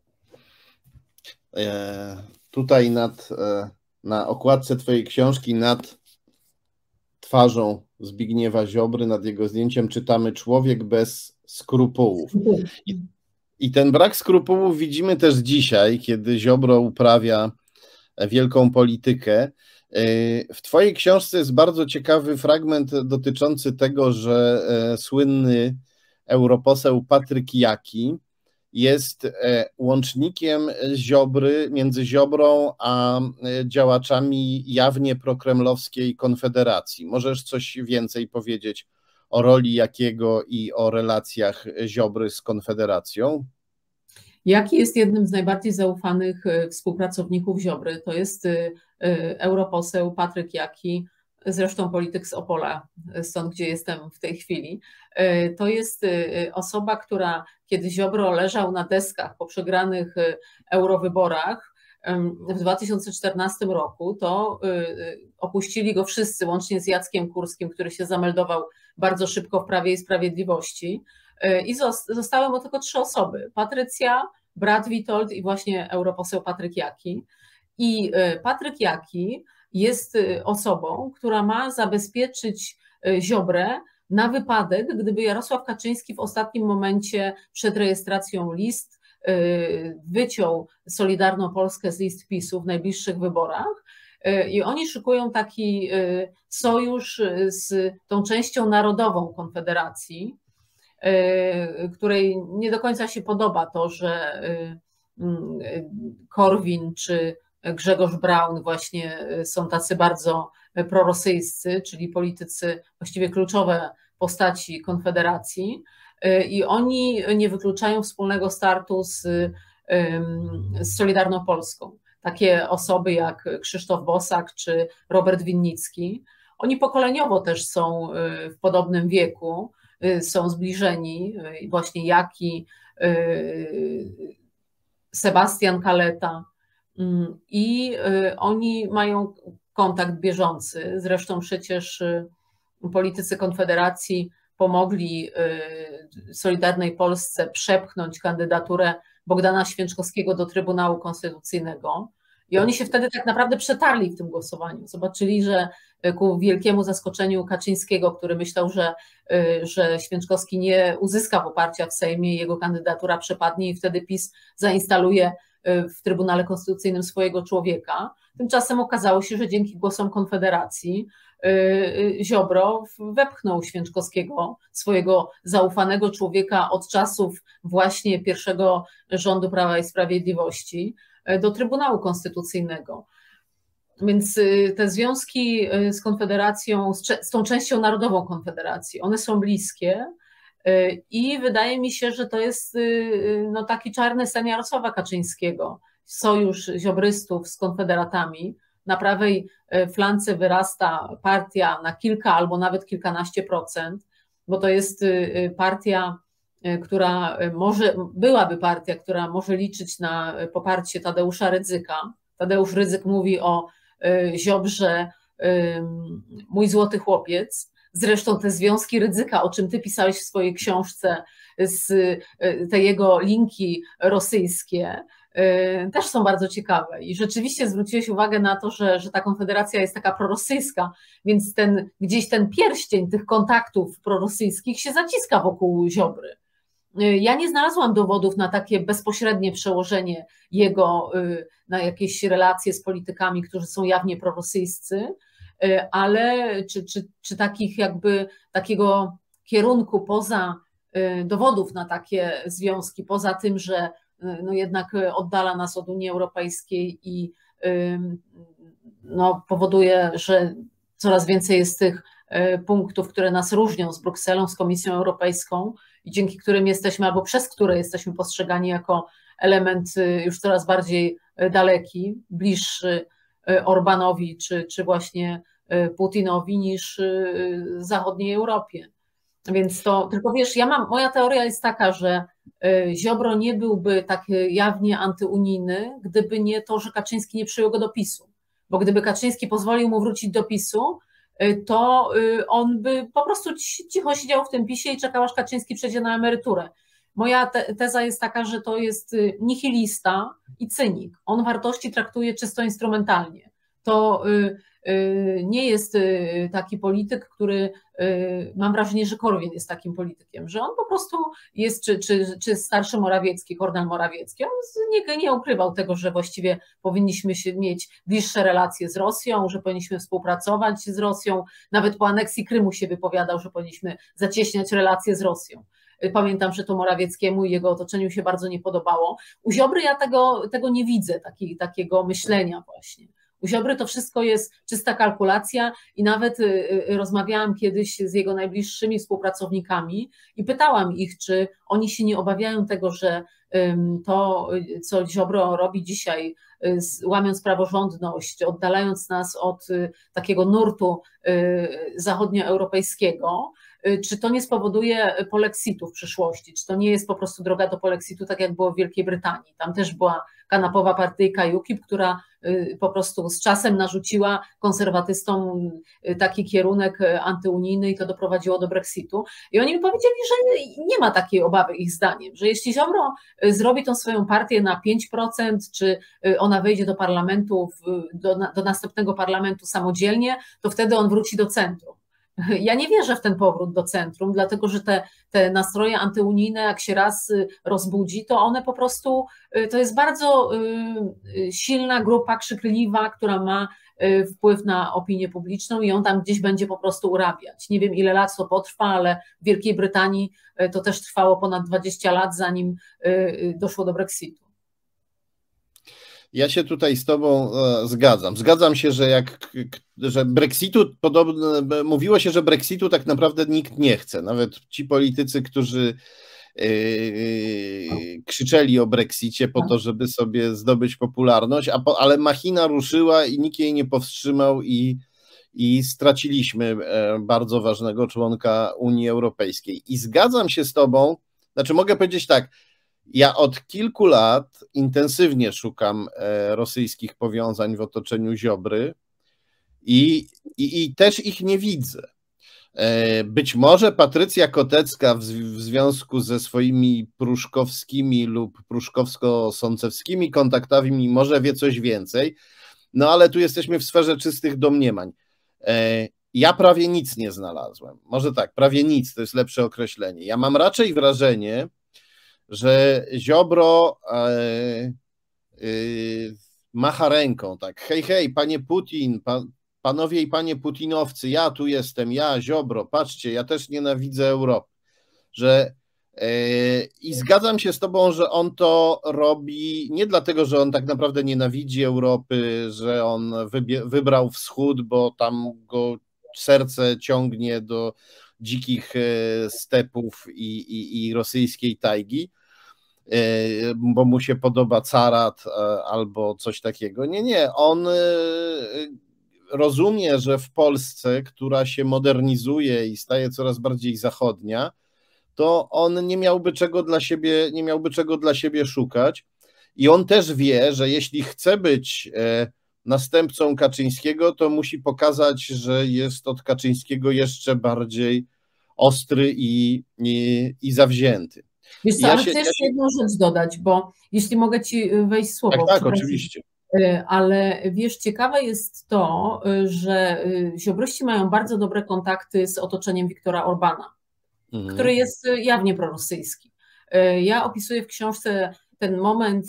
Tutaj nad, na okładce twojej książki nad twarzą Zbigniewa Ziobry, nad jego zdjęciem czytamy: człowiek bez skrupułów. I, i ten brak skrupułów widzimy też dzisiaj, kiedy Ziobro uprawia wielką politykę. W twojej książce jest bardzo ciekawy fragment dotyczący tego, że słynny europoseł Patryk Jaki jest łącznikiem Ziobry, między Ziobrą a działaczami jawnie prokremlowskiej Konfederacji. Możesz coś więcej powiedzieć o roli Jakiego i o relacjach Ziobry z Konfederacją? Jaki jest jednym z najbardziej zaufanych współpracowników Ziobry? To jest europoseł Patryk Jaki, zresztą polityk z Opola, stąd gdzie jestem w tej chwili. To jest osoba, która kiedy Ziobro leżał na deskach po przegranych eurowyborach w dwa tysiące czternastym roku, to opuścili go wszyscy, łącznie z Jackiem Kurskim, który się zameldował bardzo szybko w Prawie i Sprawiedliwości. I zostały mu tylko trzy osoby: Patrycja, brat Witold i właśnie europoseł Patryk Jaki. I Patryk Jaki jest osobą, która ma zabezpieczyć Ziobrę na wypadek, gdyby Jarosław Kaczyński w ostatnim momencie przed rejestracją list wyciął Solidarną Polskę z list PiSu w najbliższych wyborach. I oni szykują taki sojusz z tą częścią narodową Konfederacji, której nie do końca się podoba to, że Korwin czy Grzegorz Braun właśnie są tacy bardzo prorosyjscy, czyli politycy, właściwie kluczowe postaci Konfederacji, i oni nie wykluczają wspólnego startu z, z Solidarną Polską. Takie osoby jak Krzysztof Bosak czy Robert Winnicki, oni pokoleniowo też są w podobnym wieku, są zbliżeni, właśnie Jaki, Sebastian Kaleta, i oni mają kontakt bieżący. Zresztą przecież politycy Konfederacji pomogli Solidarnej Polsce przepchnąć kandydaturę Bogdana Święczkowskiego do Trybunału Konstytucyjnego I oni się wtedy tak naprawdę przetarli w tym głosowaniu. Zobaczyli, że ku wielkiemu zaskoczeniu Kaczyńskiego, który myślał, że, że Święczkowski nie uzyska poparcia w Sejmie, jego kandydatura przepadnie i wtedy PiS zainstaluje w Trybunale Konstytucyjnym swojego człowieka. Tymczasem okazało się, że dzięki głosom Konfederacji Ziobro wepchnął Święczkowskiego, swojego zaufanego człowieka od czasów właśnie pierwszego rządu Prawa i Sprawiedliwości, do Trybunału Konstytucyjnego. Więc te związki z Konfederacją, z tą częścią narodową Konfederacji, one są bliskie i wydaje mi się, że to jest no, taki czarny sen Jarosława Kaczyńskiego, sojusz ziobrystów z konfederatami. Na prawej flance wyrasta partia na kilka albo nawet kilkanaście procent, bo to jest partia, która może, byłaby partia, która może liczyć na poparcie Tadeusza Rydzyka. Tadeusz Rydzyk mówi o Ziobrze mój złoty chłopiec. Zresztą te związki Rydzyka, o czym ty pisałeś w swojej książce, z te jego linki rosyjskie, też są bardzo ciekawe. I rzeczywiście zwróciłeś uwagę na to, że, że ta konfederacja jest taka prorosyjska, więc ten, gdzieś ten pierścień tych kontaktów prorosyjskich się zaciska wokół Ziobry. Ja nie znalazłam dowodów na takie bezpośrednie przełożenie jego na jakieś relacje z politykami, którzy są jawnie prorosyjscy, ale czy, czy, czy takich jakby takiego kierunku poza dowodów na takie związki, poza tym, że no jednak oddala nas od Unii Europejskiej i no powoduje, że coraz więcej jest tych punktów, które nas różnią z Brukselą, z Komisją Europejską i dzięki którym jesteśmy, albo przez które jesteśmy postrzegani jako element już coraz bardziej daleki, bliższy Orbanowi czy, czy właśnie Putinowi niż zachodniej Europie. Więc to, tylko wiesz, ja mam, moja teoria jest taka, że Ziobro nie byłby tak jawnie antyunijny, gdyby nie to, że Kaczyński nie przyjął go do PiSu. Bo gdyby Kaczyński pozwolił mu wrócić do PiSu, to on by po prostu cicho siedział w tym PiSie i czekał, aż Kaczyński przejdzie na emeryturę. Moja te, teza jest taka, że to jest nihilista i cynik. On wartości traktuje czysto instrumentalnie. To nie jest taki polityk, który, mam wrażenie, że Korwin jest takim politykiem, że on po prostu jest, czy, czy, czy starszy Morawiecki, Kornel Morawiecki, on nie, nie ukrywał tego, że właściwie powinniśmy się mieć bliższe relacje z Rosją, że powinniśmy współpracować z Rosją, nawet po aneksji Krymu się wypowiadał, że powinniśmy zacieśniać relacje z Rosją. Pamiętam, że to Morawieckiemu i jego otoczeniu się bardzo nie podobało. U Ziobry ja tego, tego nie widzę, taki, takiego myślenia właśnie. U Ziobry to wszystko jest czysta kalkulacja i nawet rozmawiałam kiedyś z jego najbliższymi współpracownikami i pytałam ich, czy oni się nie obawiają tego, że to, co Ziobro robi dzisiaj, łamiąc praworządność, oddalając nas od takiego nurtu zachodnioeuropejskiego, czy to nie spowoduje polexitu w przyszłości, czy to nie jest po prostu droga do polexitu, tak jak było w Wielkiej Brytanii. Tam też była kanapowa partyjka UKIP, która po prostu z czasem narzuciła konserwatystom taki kierunek antyunijny i to doprowadziło do Brexitu. I oni mi powiedzieli, że nie ma takiej obawy ich zdaniem, że jeśli Ziobro zrobi tą swoją partię na pięć procent, czy ona wejdzie do parlamentu, do, do następnego parlamentu samodzielnie, to wtedy on wróci do centrum. Ja nie wierzę w ten powrót do centrum, dlatego że te, te nastroje antyunijne, jak się raz rozbudzi, to one po prostu, to jest bardzo silna grupa krzykliwa, która ma wpływ na opinię publiczną i on tam gdzieś będzie po prostu urabiać. Nie wiem, ile lat to potrwa, ale w Wielkiej Brytanii to też trwało ponad dwadzieścia lat, zanim doszło do Brexitu. Ja się tutaj z tobą zgadzam. Zgadzam się, że jak że Brexitu podobno mówiło się, że Brexitu tak naprawdę nikt nie chce. Nawet ci politycy, którzy yy, krzyczeli o Brexicie po to, żeby sobie zdobyć popularność, a po, ale machina ruszyła i nikt jej nie powstrzymał i, i straciliśmy bardzo ważnego członka Unii Europejskiej. I zgadzam się z tobą, znaczy mogę powiedzieć tak, ja od kilku lat intensywnie szukam rosyjskich powiązań w otoczeniu Ziobry i, i, i też ich nie widzę. Być może Patrycja Kotecka w związku ze swoimi pruszkowskimi lub pruszkowsko-sącewskimi kontaktami może wie coś więcej, no ale tu jesteśmy w sferze czystych domniemań. Ja prawie nic nie znalazłem. Może tak, prawie nic, to jest lepsze określenie. Ja mam raczej wrażenie, że Ziobro macha ręką, tak, hej, hej, panie Putin, pan, panowie i panie putinowcy, ja tu jestem, ja, Ziobro, patrzcie, ja też nienawidzę Europy, że yy, i zgadzam się z tobą, że on to robi nie dlatego, że on tak naprawdę nienawidzi Europy, że on wybie, wybrał wschód, bo tam go serce ciągnie do dzikich stepów i, i, i rosyjskiej tajgi, bo mu się podoba carat albo coś takiego. Nie, nie, on rozumie, że w Polsce, która się modernizuje i staje coraz bardziej zachodnia, to on nie miałby czego dla siebie, nie miałby czego dla siebie szukać i on też wie, że jeśli chce być następcą Kaczyńskiego, to musi pokazać, że jest od Kaczyńskiego jeszcze bardziej ostry i, i, i zawzięty. Wiesz co, ja ale się, chcę jeszcze ja się... jedną rzecz dodać, bo jeśli mogę ci wejść w słowo. Tak, tak, oczywiście. Ale wiesz, ciekawe jest to, że ziobryści mają bardzo dobre kontakty z otoczeniem Viktora Orbana, mhm. który jest jawnie prorosyjski. Ja opisuję w książce ten moment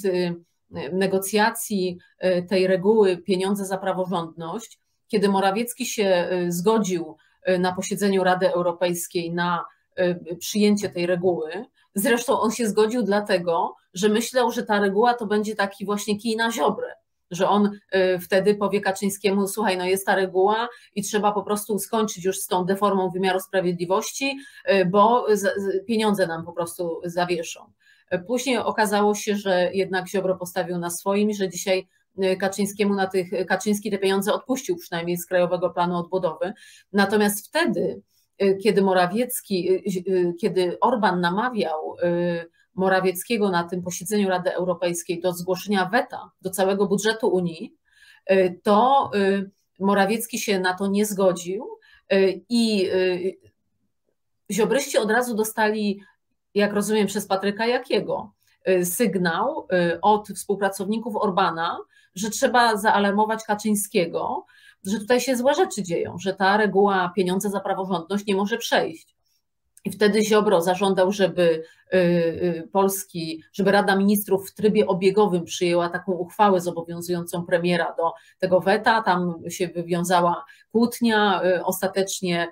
negocjacji tej reguły pieniądze za praworządność, kiedy Morawiecki się zgodził na posiedzeniu Rady Europejskiej na przyjęcie tej reguły. Zresztą on się zgodził dlatego, że myślał, że ta reguła to będzie taki właśnie kij na Ziobrę, że on wtedy powie Kaczyńskiemu, słuchaj, no jest ta reguła i trzeba po prostu skończyć już z tą deformą wymiaru sprawiedliwości, bo pieniądze nam po prostu zawieszą. Później okazało się, że jednak Ziobro postawił na swoim, że dzisiaj Kaczyńskiemu na tych, Kaczyński te pieniądze odpuścił przynajmniej z Krajowego Planu Odbudowy. Natomiast wtedy, kiedy Morawiecki, kiedy Orban namawiał Morawieckiego na tym posiedzeniu Rady Europejskiej do zgłoszenia weta do całego budżetu Unii, to Morawiecki się na to nie zgodził i ziobryści od razu dostali, jak rozumiem, przez Patryka Jakiego, sygnał od współpracowników Orbana, że trzeba zaalarmować Kaczyńskiego, że tutaj się złe rzeczy dzieją, że ta reguła pieniądze za praworządność nie może przejść. I wtedy Ziobro zażądał, żeby Polski, żeby Rada Ministrów w trybie obiegowym przyjęła taką uchwałę zobowiązującą premiera do tego weta. Tam się wywiązała kłótnia. Ostatecznie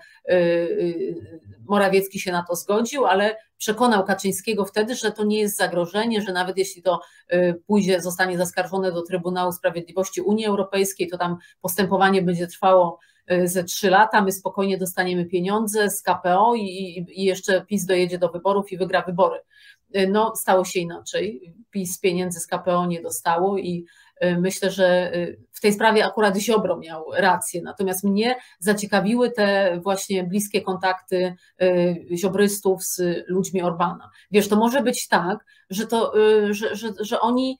Morawiecki się na to zgodził, ale przekonał Kaczyńskiego wtedy, że to nie jest zagrożenie, że nawet jeśli to pójdzie, zostanie zaskarżone do Trybunału Sprawiedliwości Unii Europejskiej, to tam postępowanie będzie trwało ze trzy lata, my spokojnie dostaniemy pieniądze z K P O i, i jeszcze PiS dojedzie do wyborów i wygra wybory. No, stało się inaczej. PiS pieniędzy z K P O nie dostało i myślę, że w tej sprawie akurat Ziobro miał rację. Natomiast mnie zaciekawiły te właśnie bliskie kontakty ziobrystów z ludźmi Orbana. Wiesz, to może być tak, że, to, że, że, że oni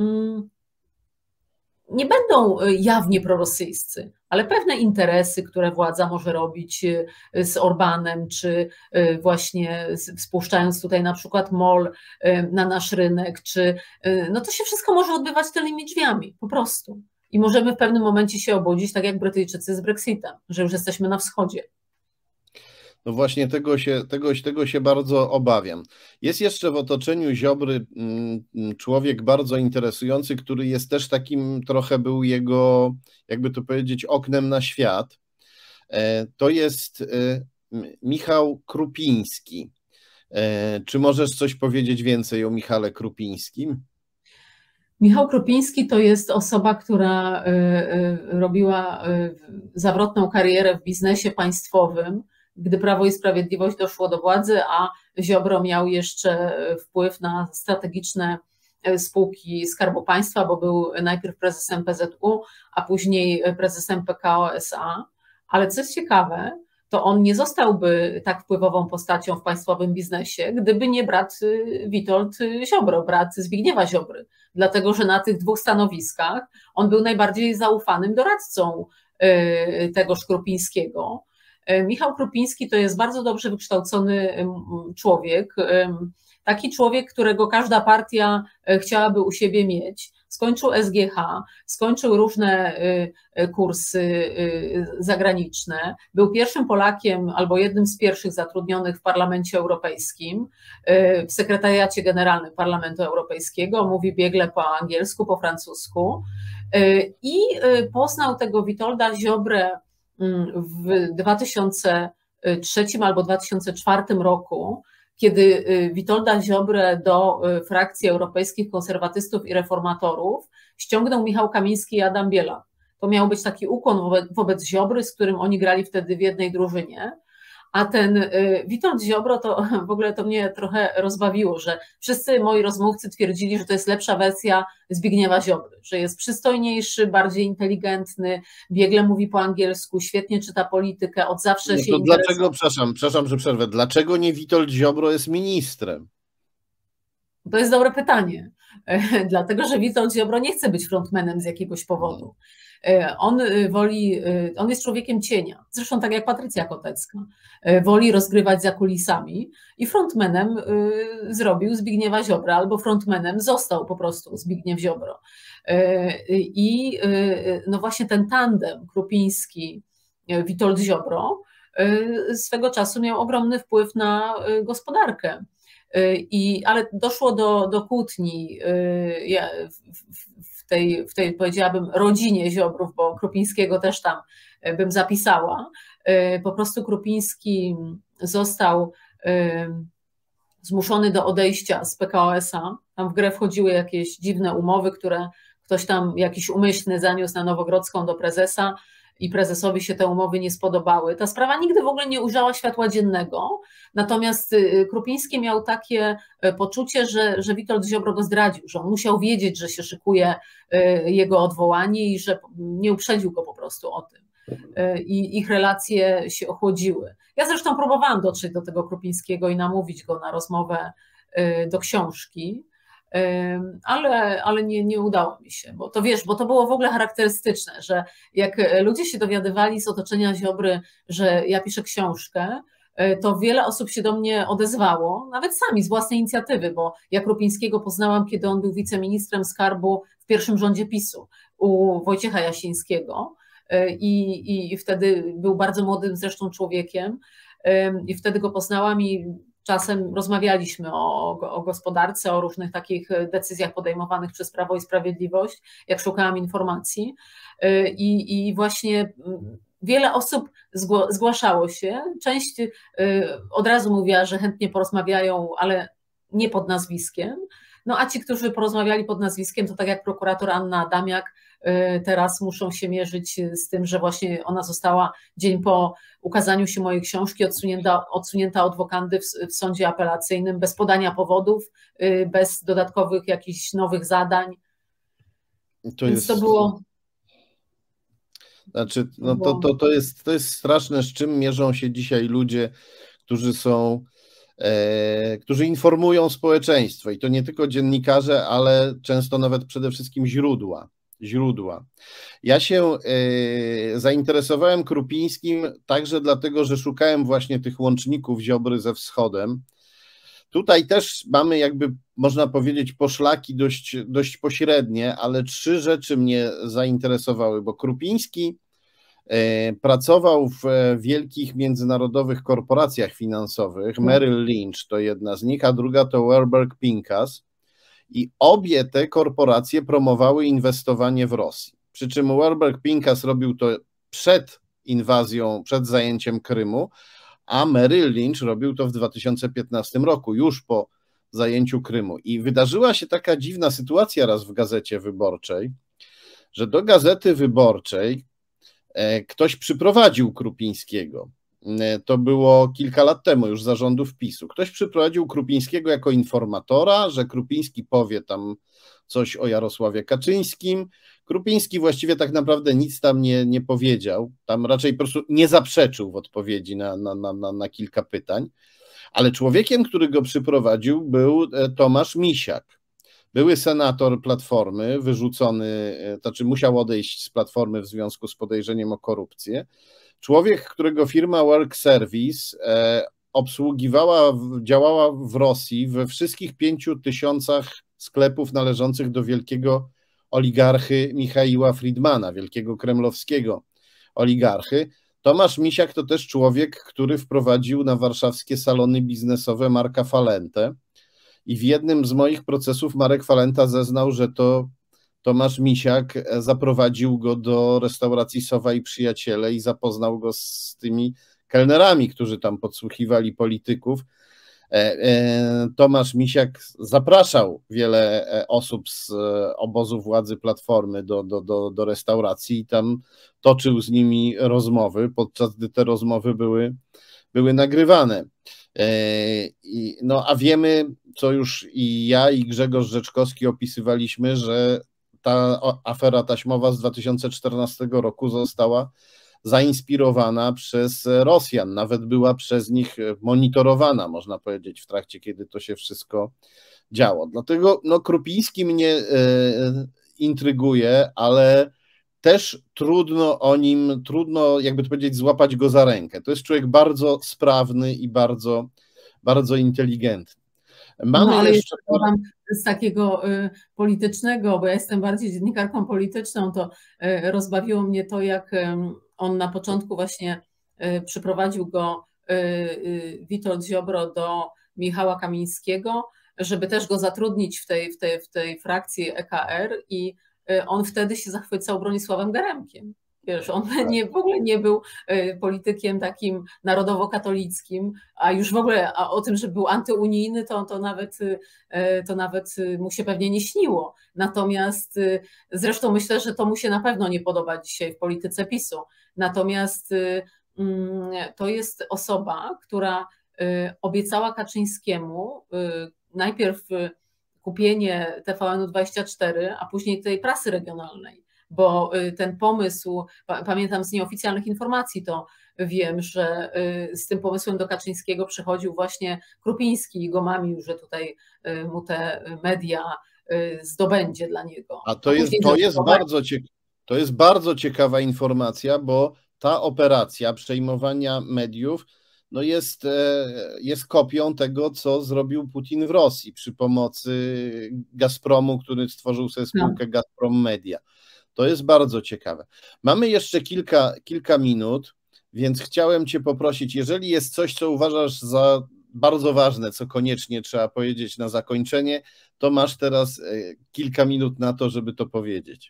nie będą jawnie prorosyjscy, ale pewne interesy, które władza może robić z Orbanem, czy właśnie spuszczając tutaj na przykład MOL na nasz rynek, czy no to się wszystko może odbywać tylnymi drzwiami, po prostu. I możemy w pewnym momencie się obudzić, tak jak Brytyjczycy z Brexitem, że już jesteśmy na wschodzie. No właśnie tego się, tego, tego się bardzo obawiam. Jest jeszcze w otoczeniu Ziobry człowiek bardzo interesujący, który jest też takim, trochę był jego, jakby to powiedzieć, oknem na świat. To jest Michał Krupiński. Czy możesz coś powiedzieć więcej o Michale Krupińskim? Michał Krupiński to jest osoba, która robiła zawrotną karierę w biznesie państwowym, gdy Prawo i Sprawiedliwość doszło do władzy, a Ziobro miał jeszcze wpływ na strategiczne spółki Skarbu Państwa, bo był najpierw prezesem P Z U, a później prezesem P K O S A. Ale co jest ciekawe, to on nie zostałby tak wpływową postacią w państwowym biznesie, gdyby nie brat Witold Ziobro, brat Zbigniewa Ziobry. Dlatego, że na tych dwóch stanowiskach on był najbardziej zaufanym doradcą tegoż Krupińskiego. Michał Krupiński to jest bardzo dobrze wykształcony człowiek, taki człowiek, którego każda partia chciałaby u siebie mieć. Skończył S G H, skończył różne kursy zagraniczne, był pierwszym Polakiem albo jednym z pierwszych zatrudnionych w Parlamencie Europejskim, w Sekretariacie Generalnym Parlamentu Europejskiego, mówi biegle po angielsku, po francusku i poznał tego Witolda Ziobrę w dwa tysiące trzecim albo dwa tysiące czwartym roku, kiedy Witolda Ziobrę do frakcji europejskich konserwatystów i reformatorów ściągnął Michał Kamiński i Adam Biela. To miał być taki ukłon wobec, wobec Ziobry, z którym oni grali wtedy w jednej drużynie. A ten Witold Ziobro, to w ogóle to mnie trochę rozbawiło, że wszyscy moi rozmówcy twierdzili, że to jest lepsza wersja Zbigniewa Ziobry, że jest przystojniejszy, bardziej inteligentny, biegle mówi po angielsku, świetnie czyta politykę, od zawsze no się to interesował. Dlaczego, przepraszam, przepraszam, że przerwę, dlaczego nie Witold Ziobro jest ministrem? To jest dobre pytanie, dlatego że Witold Ziobro nie chce być frontmanem z jakiegoś powodu. On woli, on jest człowiekiem cienia, zresztą tak jak Patrycja Kotecka, woli rozgrywać za kulisami i frontmanem zrobił Zbigniewa Ziobro, albo frontmanem został po prostu Zbigniew Ziobro. I no właśnie ten tandem Krupiński-Witold Ziobro swego czasu miał ogromny wpływ na gospodarkę. I, ale doszło do, do kłótni w tej, w tej, powiedziałabym, rodzinie Ziobrów, bo Krupińskiego też tam bym zapisała. Po prostu Krupiński został zmuszony do odejścia z P K O S a. Tam w grę wchodziły jakieś dziwne umowy, które ktoś tam jakiś umyślny zaniósł na Nowogrodzką do prezesa i prezesowi się te umowy nie spodobały. Ta sprawa nigdy w ogóle nie ujrzała światła dziennego, natomiast Krupiński miał takie poczucie, że, że Witold Ziobro go zdradził, że on musiał wiedzieć, że się szykuje jego odwołanie i że nie uprzedził go po prostu o tym. I ich relacje się ochłodziły. Ja zresztą próbowałam dotrzeć do tego Krupińskiego i namówić go na rozmowę do książki, ale, ale nie, nie udało mi się, bo to wiesz, bo to było w ogóle charakterystyczne, że jak ludzie się dowiadywali z otoczenia Ziobry, że ja piszę książkę, to wiele osób się do mnie odezwało, nawet sami z własnej inicjatywy, bo ja Krupińskiego poznałam, kiedy on był wiceministrem skarbu w pierwszym rządzie PiSu u Wojciecha Jasińskiego i, i wtedy był bardzo młodym zresztą człowiekiem i wtedy go poznałam i czasem rozmawialiśmy o, o gospodarce, o różnych takich decyzjach podejmowanych przez Prawo i Sprawiedliwość, jak szukałam informacji i, i właśnie wiele osób zgłaszało się, część od razu mówiła, że chętnie porozmawiają, ale nie pod nazwiskiem, no a ci, którzy porozmawiali pod nazwiskiem, to tak jak prokurator Anna Adamiak, teraz muszą się mierzyć z tym, że właśnie ona została dzień po ukazaniu się mojej książki odsunięta, odsunięta od wokandy w, w sądzie apelacyjnym bez podania powodów, bez dodatkowych jakichś nowych zadań. To Więc jest... to było... Znaczy, no to, to, to, jest, to jest straszne, z czym mierzą się dzisiaj ludzie, którzy są, e, którzy informują społeczeństwo i to nie tylko dziennikarze, ale często nawet przede wszystkim źródła. źródła. Ja się e, zainteresowałem Krupińskim także dlatego, że szukałem właśnie tych łączników Ziobry ze Wschodem. Tutaj też mamy jakby, można powiedzieć, poszlaki dość, dość pośrednie, ale trzy rzeczy mnie zainteresowały, bo Krupiński e, pracował w wielkich międzynarodowych korporacjach finansowych. Merrill Lynch to jedna z nich, a druga to Warburg Pincus. I obie te korporacje promowały inwestowanie w Rosji. Przy czym Warburg Pincus robił to przed inwazją, przed zajęciem Krymu, a Merrill Lynch robił to w dwa tysiące piętnastym roku, już po zajęciu Krymu. I wydarzyła się taka dziwna sytuacja raz w Gazecie Wyborczej, że do Gazety Wyborczej ktoś przyprowadził Krupińskiego. To było kilka lat temu, już za rządów PiSu. Ktoś przyprowadził Krupińskiego jako informatora, że Krupiński powie tam coś o Jarosławie Kaczyńskim. Krupiński właściwie tak naprawdę nic tam nie, nie powiedział, tam raczej po prostu nie zaprzeczył w odpowiedzi na, na, na, na kilka pytań, ale człowiekiem, który go przyprowadził, był Tomasz Misiak. były senator Platformy, wyrzucony, znaczy musiał odejść z Platformy w związku z podejrzeniem o korupcję. Człowiek, którego firma Work Service obsługiwała, działała w Rosji we wszystkich pięciu tysiącach sklepów należących do wielkiego oligarchy Michaiła Friedmana, wielkiego kremlowskiego oligarchy. Tomasz Misiak to też człowiek, który wprowadził na warszawskie salony biznesowe Marka Falentę i w jednym z moich procesów Marek Falenta zeznał, że to Tomasz Misiak zaprowadził go do restauracji Sowa i Przyjaciele i zapoznał go z tymi kelnerami, którzy tam podsłuchiwali polityków. Tomasz Misiak zapraszał wiele osób z obozu władzy Platformy do, do, do, do restauracji i tam toczył z nimi rozmowy, podczas gdy te rozmowy były, były nagrywane. No a wiemy, co już i ja, i Grzegorz Rzeczkowski opisywaliśmy, że ta afera taśmowa z dwa tysiące czternastego roku została zainspirowana przez Rosjan, nawet była przez nich monitorowana, można powiedzieć, w trakcie, kiedy to się wszystko działo. Dlatego no, Krupiński mnie e, intryguje, ale też trudno o nim, trudno, jakby to powiedzieć, złapać go za rękę. To jest człowiek bardzo sprawny i bardzo, bardzo inteligentny. Mamy no, ale jeszcze z takiego y, politycznego, bo ja jestem bardziej dziennikarką polityczną, to y, rozbawiło mnie to, jak y, on na początku właśnie y, przyprowadził go y, y, Witold Ziobro do Michała Kamińskiego, żeby też go zatrudnić w tej, w tej, w tej frakcji E K R i y, on wtedy się zachwycał Bronisławem Geremkiem. Wiesz, on nie, w ogóle nie był politykiem takim narodowo-katolickim, a już w ogóle a o tym, że był antyunijny, to, to, nawet, to nawet mu się pewnie nie śniło. Natomiast zresztą myślę, że to mu się na pewno nie podoba dzisiaj w polityce PiSu. Natomiast to jest osoba, która obiecała Kaczyńskiemu najpierw kupienie T V N dwadzieścia cztery, a później tej prasy regionalnej. Bo ten pomysł, pamiętam z nieoficjalnych informacji, to wiem, że z tym pomysłem do Kaczyńskiego przychodził właśnie Krupiński i go mamił, że tutaj mu te media zdobędzie dla niego. A to jest, to jest, bardzo, to jest bardzo ciekawa informacja, bo ta operacja przejmowania mediów no jest, jest kopią tego, co zrobił Putin w Rosji przy pomocy Gazpromu, który stworzył sobie spółkę Gazprom Media. To jest bardzo ciekawe. Mamy jeszcze kilka, kilka minut, więc chciałem Cię poprosić, jeżeli jest coś, co uważasz za bardzo ważne, co koniecznie trzeba powiedzieć na zakończenie, to masz teraz kilka minut na to, żeby to powiedzieć.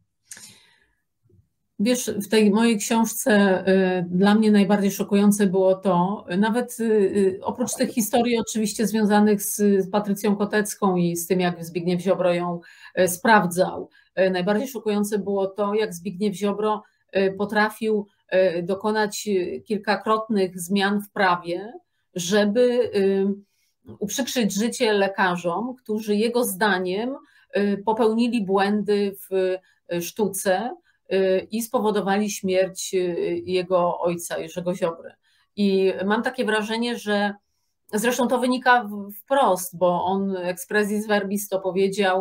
Wiesz, w tej mojej książce dla mnie najbardziej szokujące było to, nawet oprócz tych historii oczywiście związanych z Patrycją Kotecką i z tym, jak Zbigniew Ziobro ją sprawdzał, najbardziej szokujące było to, jak Zbigniew Ziobro potrafił dokonać kilkakrotnych zmian w prawie, żeby uprzykrzyć życie lekarzom, którzy jego zdaniem popełnili błędy w sztuce i spowodowali śmierć jego ojca, Jerzego Ziobry. I mam takie wrażenie, że zresztą to wynika wprost, bo on expressis verbis to powiedział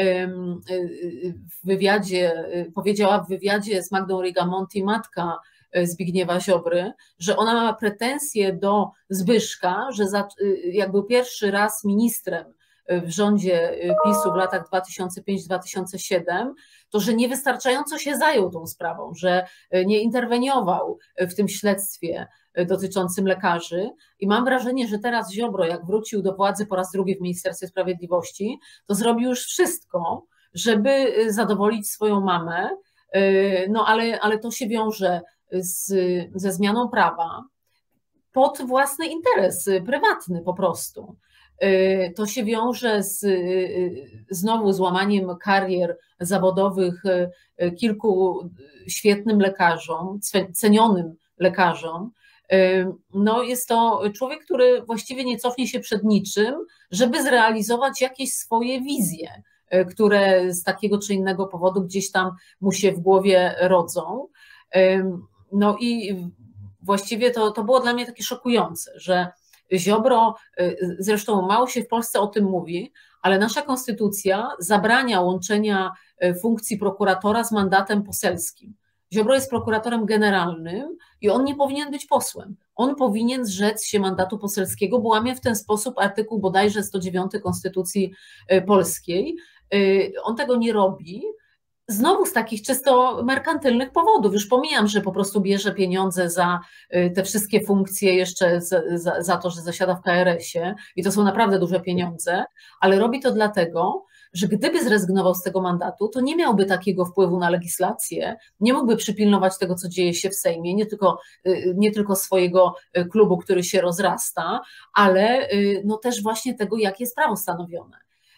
w wywiadzie, powiedziała w wywiadzie z Magdą Rigamonti, matka Zbigniewa Ziobry, że ona ma pretensje do Zbyszka, że za, jak był pierwszy raz ministrem w rządzie PiSu w latach dwa tysiące piąty do dwa tysiące siódmego, to że niewystarczająco się zajął tą sprawą, że nie interweniował w tym śledztwie dotyczącym lekarzy. I mam wrażenie, że teraz Ziobro, jak wrócił do władzy po raz drugi w Ministerstwie Sprawiedliwości, to zrobił już wszystko, żeby zadowolić swoją mamę, no ale, ale to się wiąże z, ze zmianą prawa pod własny interes prywatny po prostu. To się wiąże z znowu złamaniem karier zawodowych kilku świetnym lekarzom, cenionym lekarzom. No jest to człowiek, który właściwie nie cofnie się przed niczym, żeby zrealizować jakieś swoje wizje, które z takiego czy innego powodu gdzieś tam mu się w głowie rodzą. No i właściwie to, to było dla mnie takie szokujące, że Ziobro, zresztą mało się w Polsce o tym mówi, ale nasza konstytucja zabrania łączenia funkcji prokuratora z mandatem poselskim. Ziobro jest prokuratorem generalnym i on nie powinien być posłem. On powinien zrzec się mandatu poselskiego, bo łamie w ten sposób artykuł bodajże sto dziewiąty Konstytucji Polskiej. On tego nie robi. Znowu z takich czysto merkantylnych powodów. Już pomijam, że po prostu bierze pieniądze za te wszystkie funkcje, jeszcze za, za, za to, że zasiada w K R S-ie i to są naprawdę duże pieniądze, ale robi to dlatego, że gdyby zrezygnował z tego mandatu, to nie miałby takiego wpływu na legislację, nie mógłby przypilnować tego, co dzieje się w Sejmie, nie tylko, nie tylko swojego klubu, który się rozrasta, ale no też właśnie tego, jak jest prawo stanowione.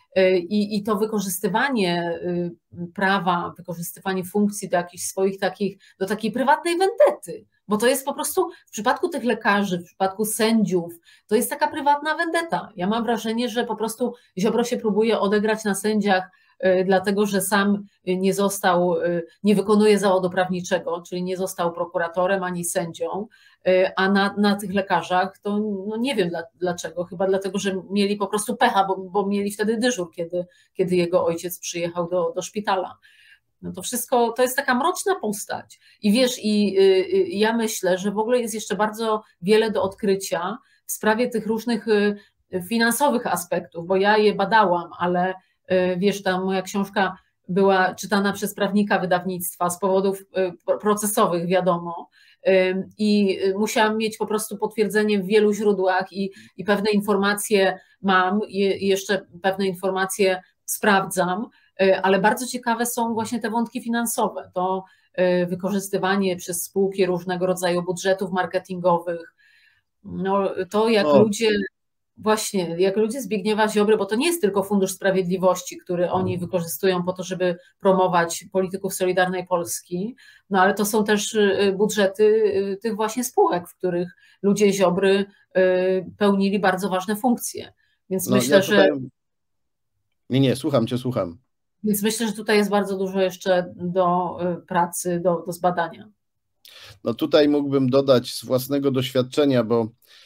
I, I to wykorzystywanie prawa, wykorzystywanie funkcji do jakichś swoich takich, do takiej prywatnej wendety, bo to jest po prostu w przypadku tych lekarzy, w przypadku sędziów, to jest taka prywatna wendeta. Ja mam wrażenie, że po prostu Ziobro się próbuje odegrać na sędziach, dlatego że sam nie został, nie wykonuje zawodu prawniczego, czyli nie został prokuratorem ani sędzią, a na, na tych lekarzach to no nie wiem dlaczego, chyba dlatego, że mieli po prostu pecha, bo, bo mieli wtedy dyżur, kiedy, kiedy jego ojciec przyjechał do, do szpitala. No to wszystko, to jest taka mroczna postać. I wiesz, i y, ja myślę, że w ogóle jest jeszcze bardzo wiele do odkrycia w sprawie tych różnych y, finansowych aspektów, bo ja je badałam, ale y, wiesz, ta moja książka była czytana przez prawnika wydawnictwa z powodów y, procesowych, wiadomo, y, i musiałam mieć po prostu potwierdzenie w wielu źródłach i, i pewne informacje mam, i jeszcze pewne informacje sprawdzam, ale bardzo ciekawe są właśnie te wątki finansowe, to wykorzystywanie przez spółki różnego rodzaju budżetów marketingowych, no, to jak o. ludzie, właśnie jak ludzie Zbigniewa Ziobry, bo to nie jest tylko Fundusz Sprawiedliwości, który oni wykorzystują po to, żeby promować polityków Solidarnej Polski, no ale to są też budżety tych właśnie spółek, w których ludzie Ziobry pełnili bardzo ważne funkcje, więc no, myślę, ja tutaj... że... Nie, nie, słucham cię, słucham. Więc myślę, że tutaj jest bardzo dużo jeszcze do pracy, do, do zbadania. No tutaj mógłbym dodać z własnego doświadczenia, bo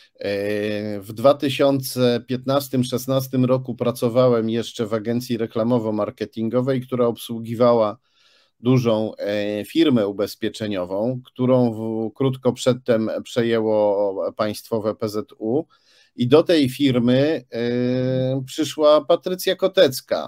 w dwa tysiące piętnastym szesnastym roku pracowałem jeszcze w agencji reklamowo-marketingowej, która obsługiwała dużą firmę ubezpieczeniową, którą w, krótko przedtem przejęło państwowe P Z U i do tej firmy przyszła Patrycja Kotecka.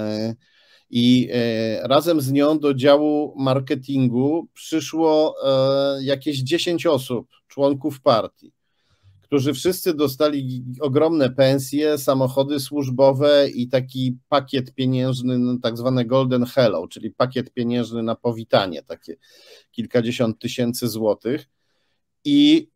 I razem z nią do działu marketingu przyszło jakieś dziesięć osób, członków partii, którzy wszyscy dostali ogromne pensje, samochody służbowe i taki pakiet pieniężny, tak zwane Golden Hello, czyli pakiet pieniężny na powitanie, takie kilkadziesiąt tysięcy złotych. I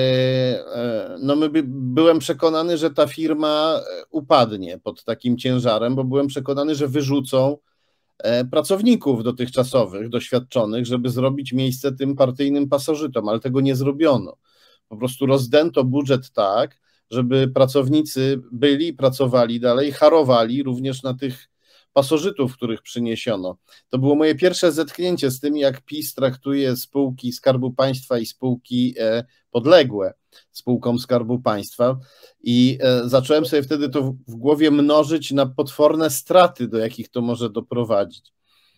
no my by, byłem przekonany, że ta firma upadnie pod takim ciężarem, bo byłem przekonany, że wyrzucą pracowników dotychczasowych, doświadczonych, żeby zrobić miejsce tym partyjnym pasożytom, ale tego nie zrobiono. Po prostu rozdęto budżet tak, żeby pracownicy byli, pracowali dalej, harowali również na tych pasożytów, których przyniesiono. To było moje pierwsze zetknięcie z tym, jak PiS traktuje spółki Skarbu Państwa i spółki podległe spółkom Skarbu Państwa i zacząłem sobie wtedy to w głowie mnożyć na potworne straty, do jakich to może doprowadzić.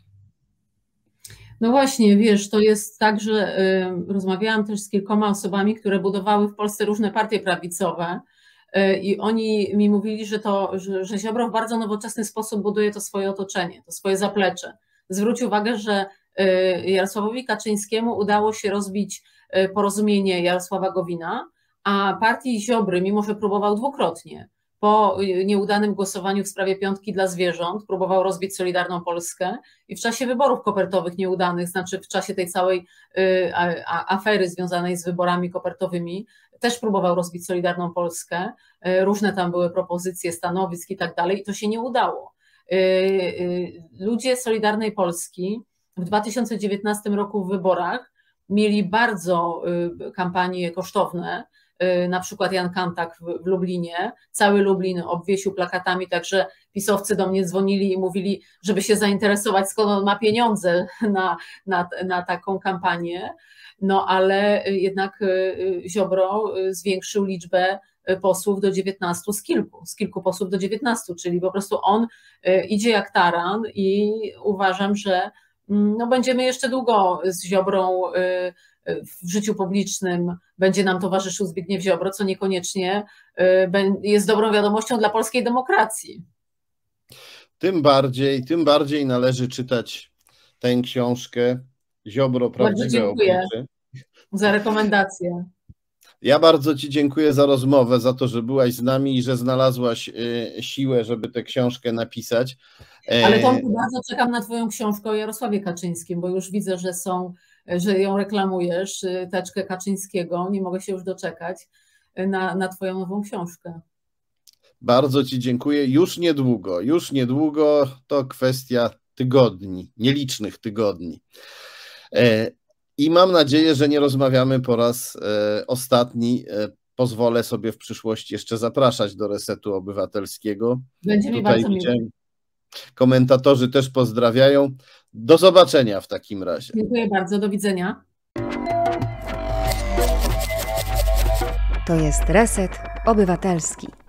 No właśnie, wiesz, to jest tak, że y, rozmawiałam też z kilkoma osobami, które budowały w Polsce różne partie prawicowe, i oni mi mówili, że to, że, że Ziobro w bardzo nowoczesny sposób buduje to swoje otoczenie, to swoje zaplecze. Zwróć uwagę, że Jarosławowi Kaczyńskiemu udało się rozbić porozumienie Jarosława Gowina, a partii Ziobry, mimo że próbował dwukrotnie, po nieudanym głosowaniu w sprawie piątki dla zwierząt, próbował rozbić Solidarną Polskę i w czasie wyborów kopertowych nieudanych, znaczy w czasie tej całej afery związanej z wyborami kopertowymi, też próbował rozbić Solidarną Polskę, różne tam były propozycje stanowisk i tak dalej i to się nie udało. Ludzie Solidarnej Polski w dwa tysiące dziewiętnastym roku w wyborach mieli bardzo kampanie kosztowne, na przykład Jan Kantak w Lublinie, cały Lublin obwiesił plakatami, także pisowcy do mnie dzwonili i mówili, żeby się zainteresować, skąd on ma pieniądze na, na, na taką kampanię. No ale jednak Ziobro zwiększył liczbę posłów do dziewiętnastu z kilku, z kilku posłów do dziewiętnastu, czyli po prostu on idzie jak taran i uważam, że no będziemy jeszcze długo z Ziobrą w życiu publicznym, będzie nam towarzyszył Zbigniew Ziobro, co niekoniecznie jest dobrą wiadomością dla polskiej demokracji. Tym bardziej, tym bardziej należy czytać tę książkę Ziobro, prawdziwe dziękuję oblicze. Za rekomendację. Ja bardzo Ci dziękuję za rozmowę, za to, że byłaś z nami i że znalazłaś siłę, żeby tę książkę napisać. Ale Tomku, bardzo czekam na Twoją książkę o Jarosławie Kaczyńskim, bo już widzę, że są, że ją reklamujesz, teczkę Kaczyńskiego. Nie mogę się już doczekać na, na Twoją nową książkę. Bardzo Ci dziękuję. Już niedługo, już niedługo, to kwestia tygodni, nielicznych tygodni. I mam nadzieję, że nie rozmawiamy po raz ostatni. Pozwolę sobie w przyszłości jeszcze zapraszać do Resetu Obywatelskiego. Będzie mi Tutaj bardzo miło. Komentatorzy też pozdrawiają. Do zobaczenia w takim razie. Dziękuję bardzo, do widzenia. To jest Reset Obywatelski.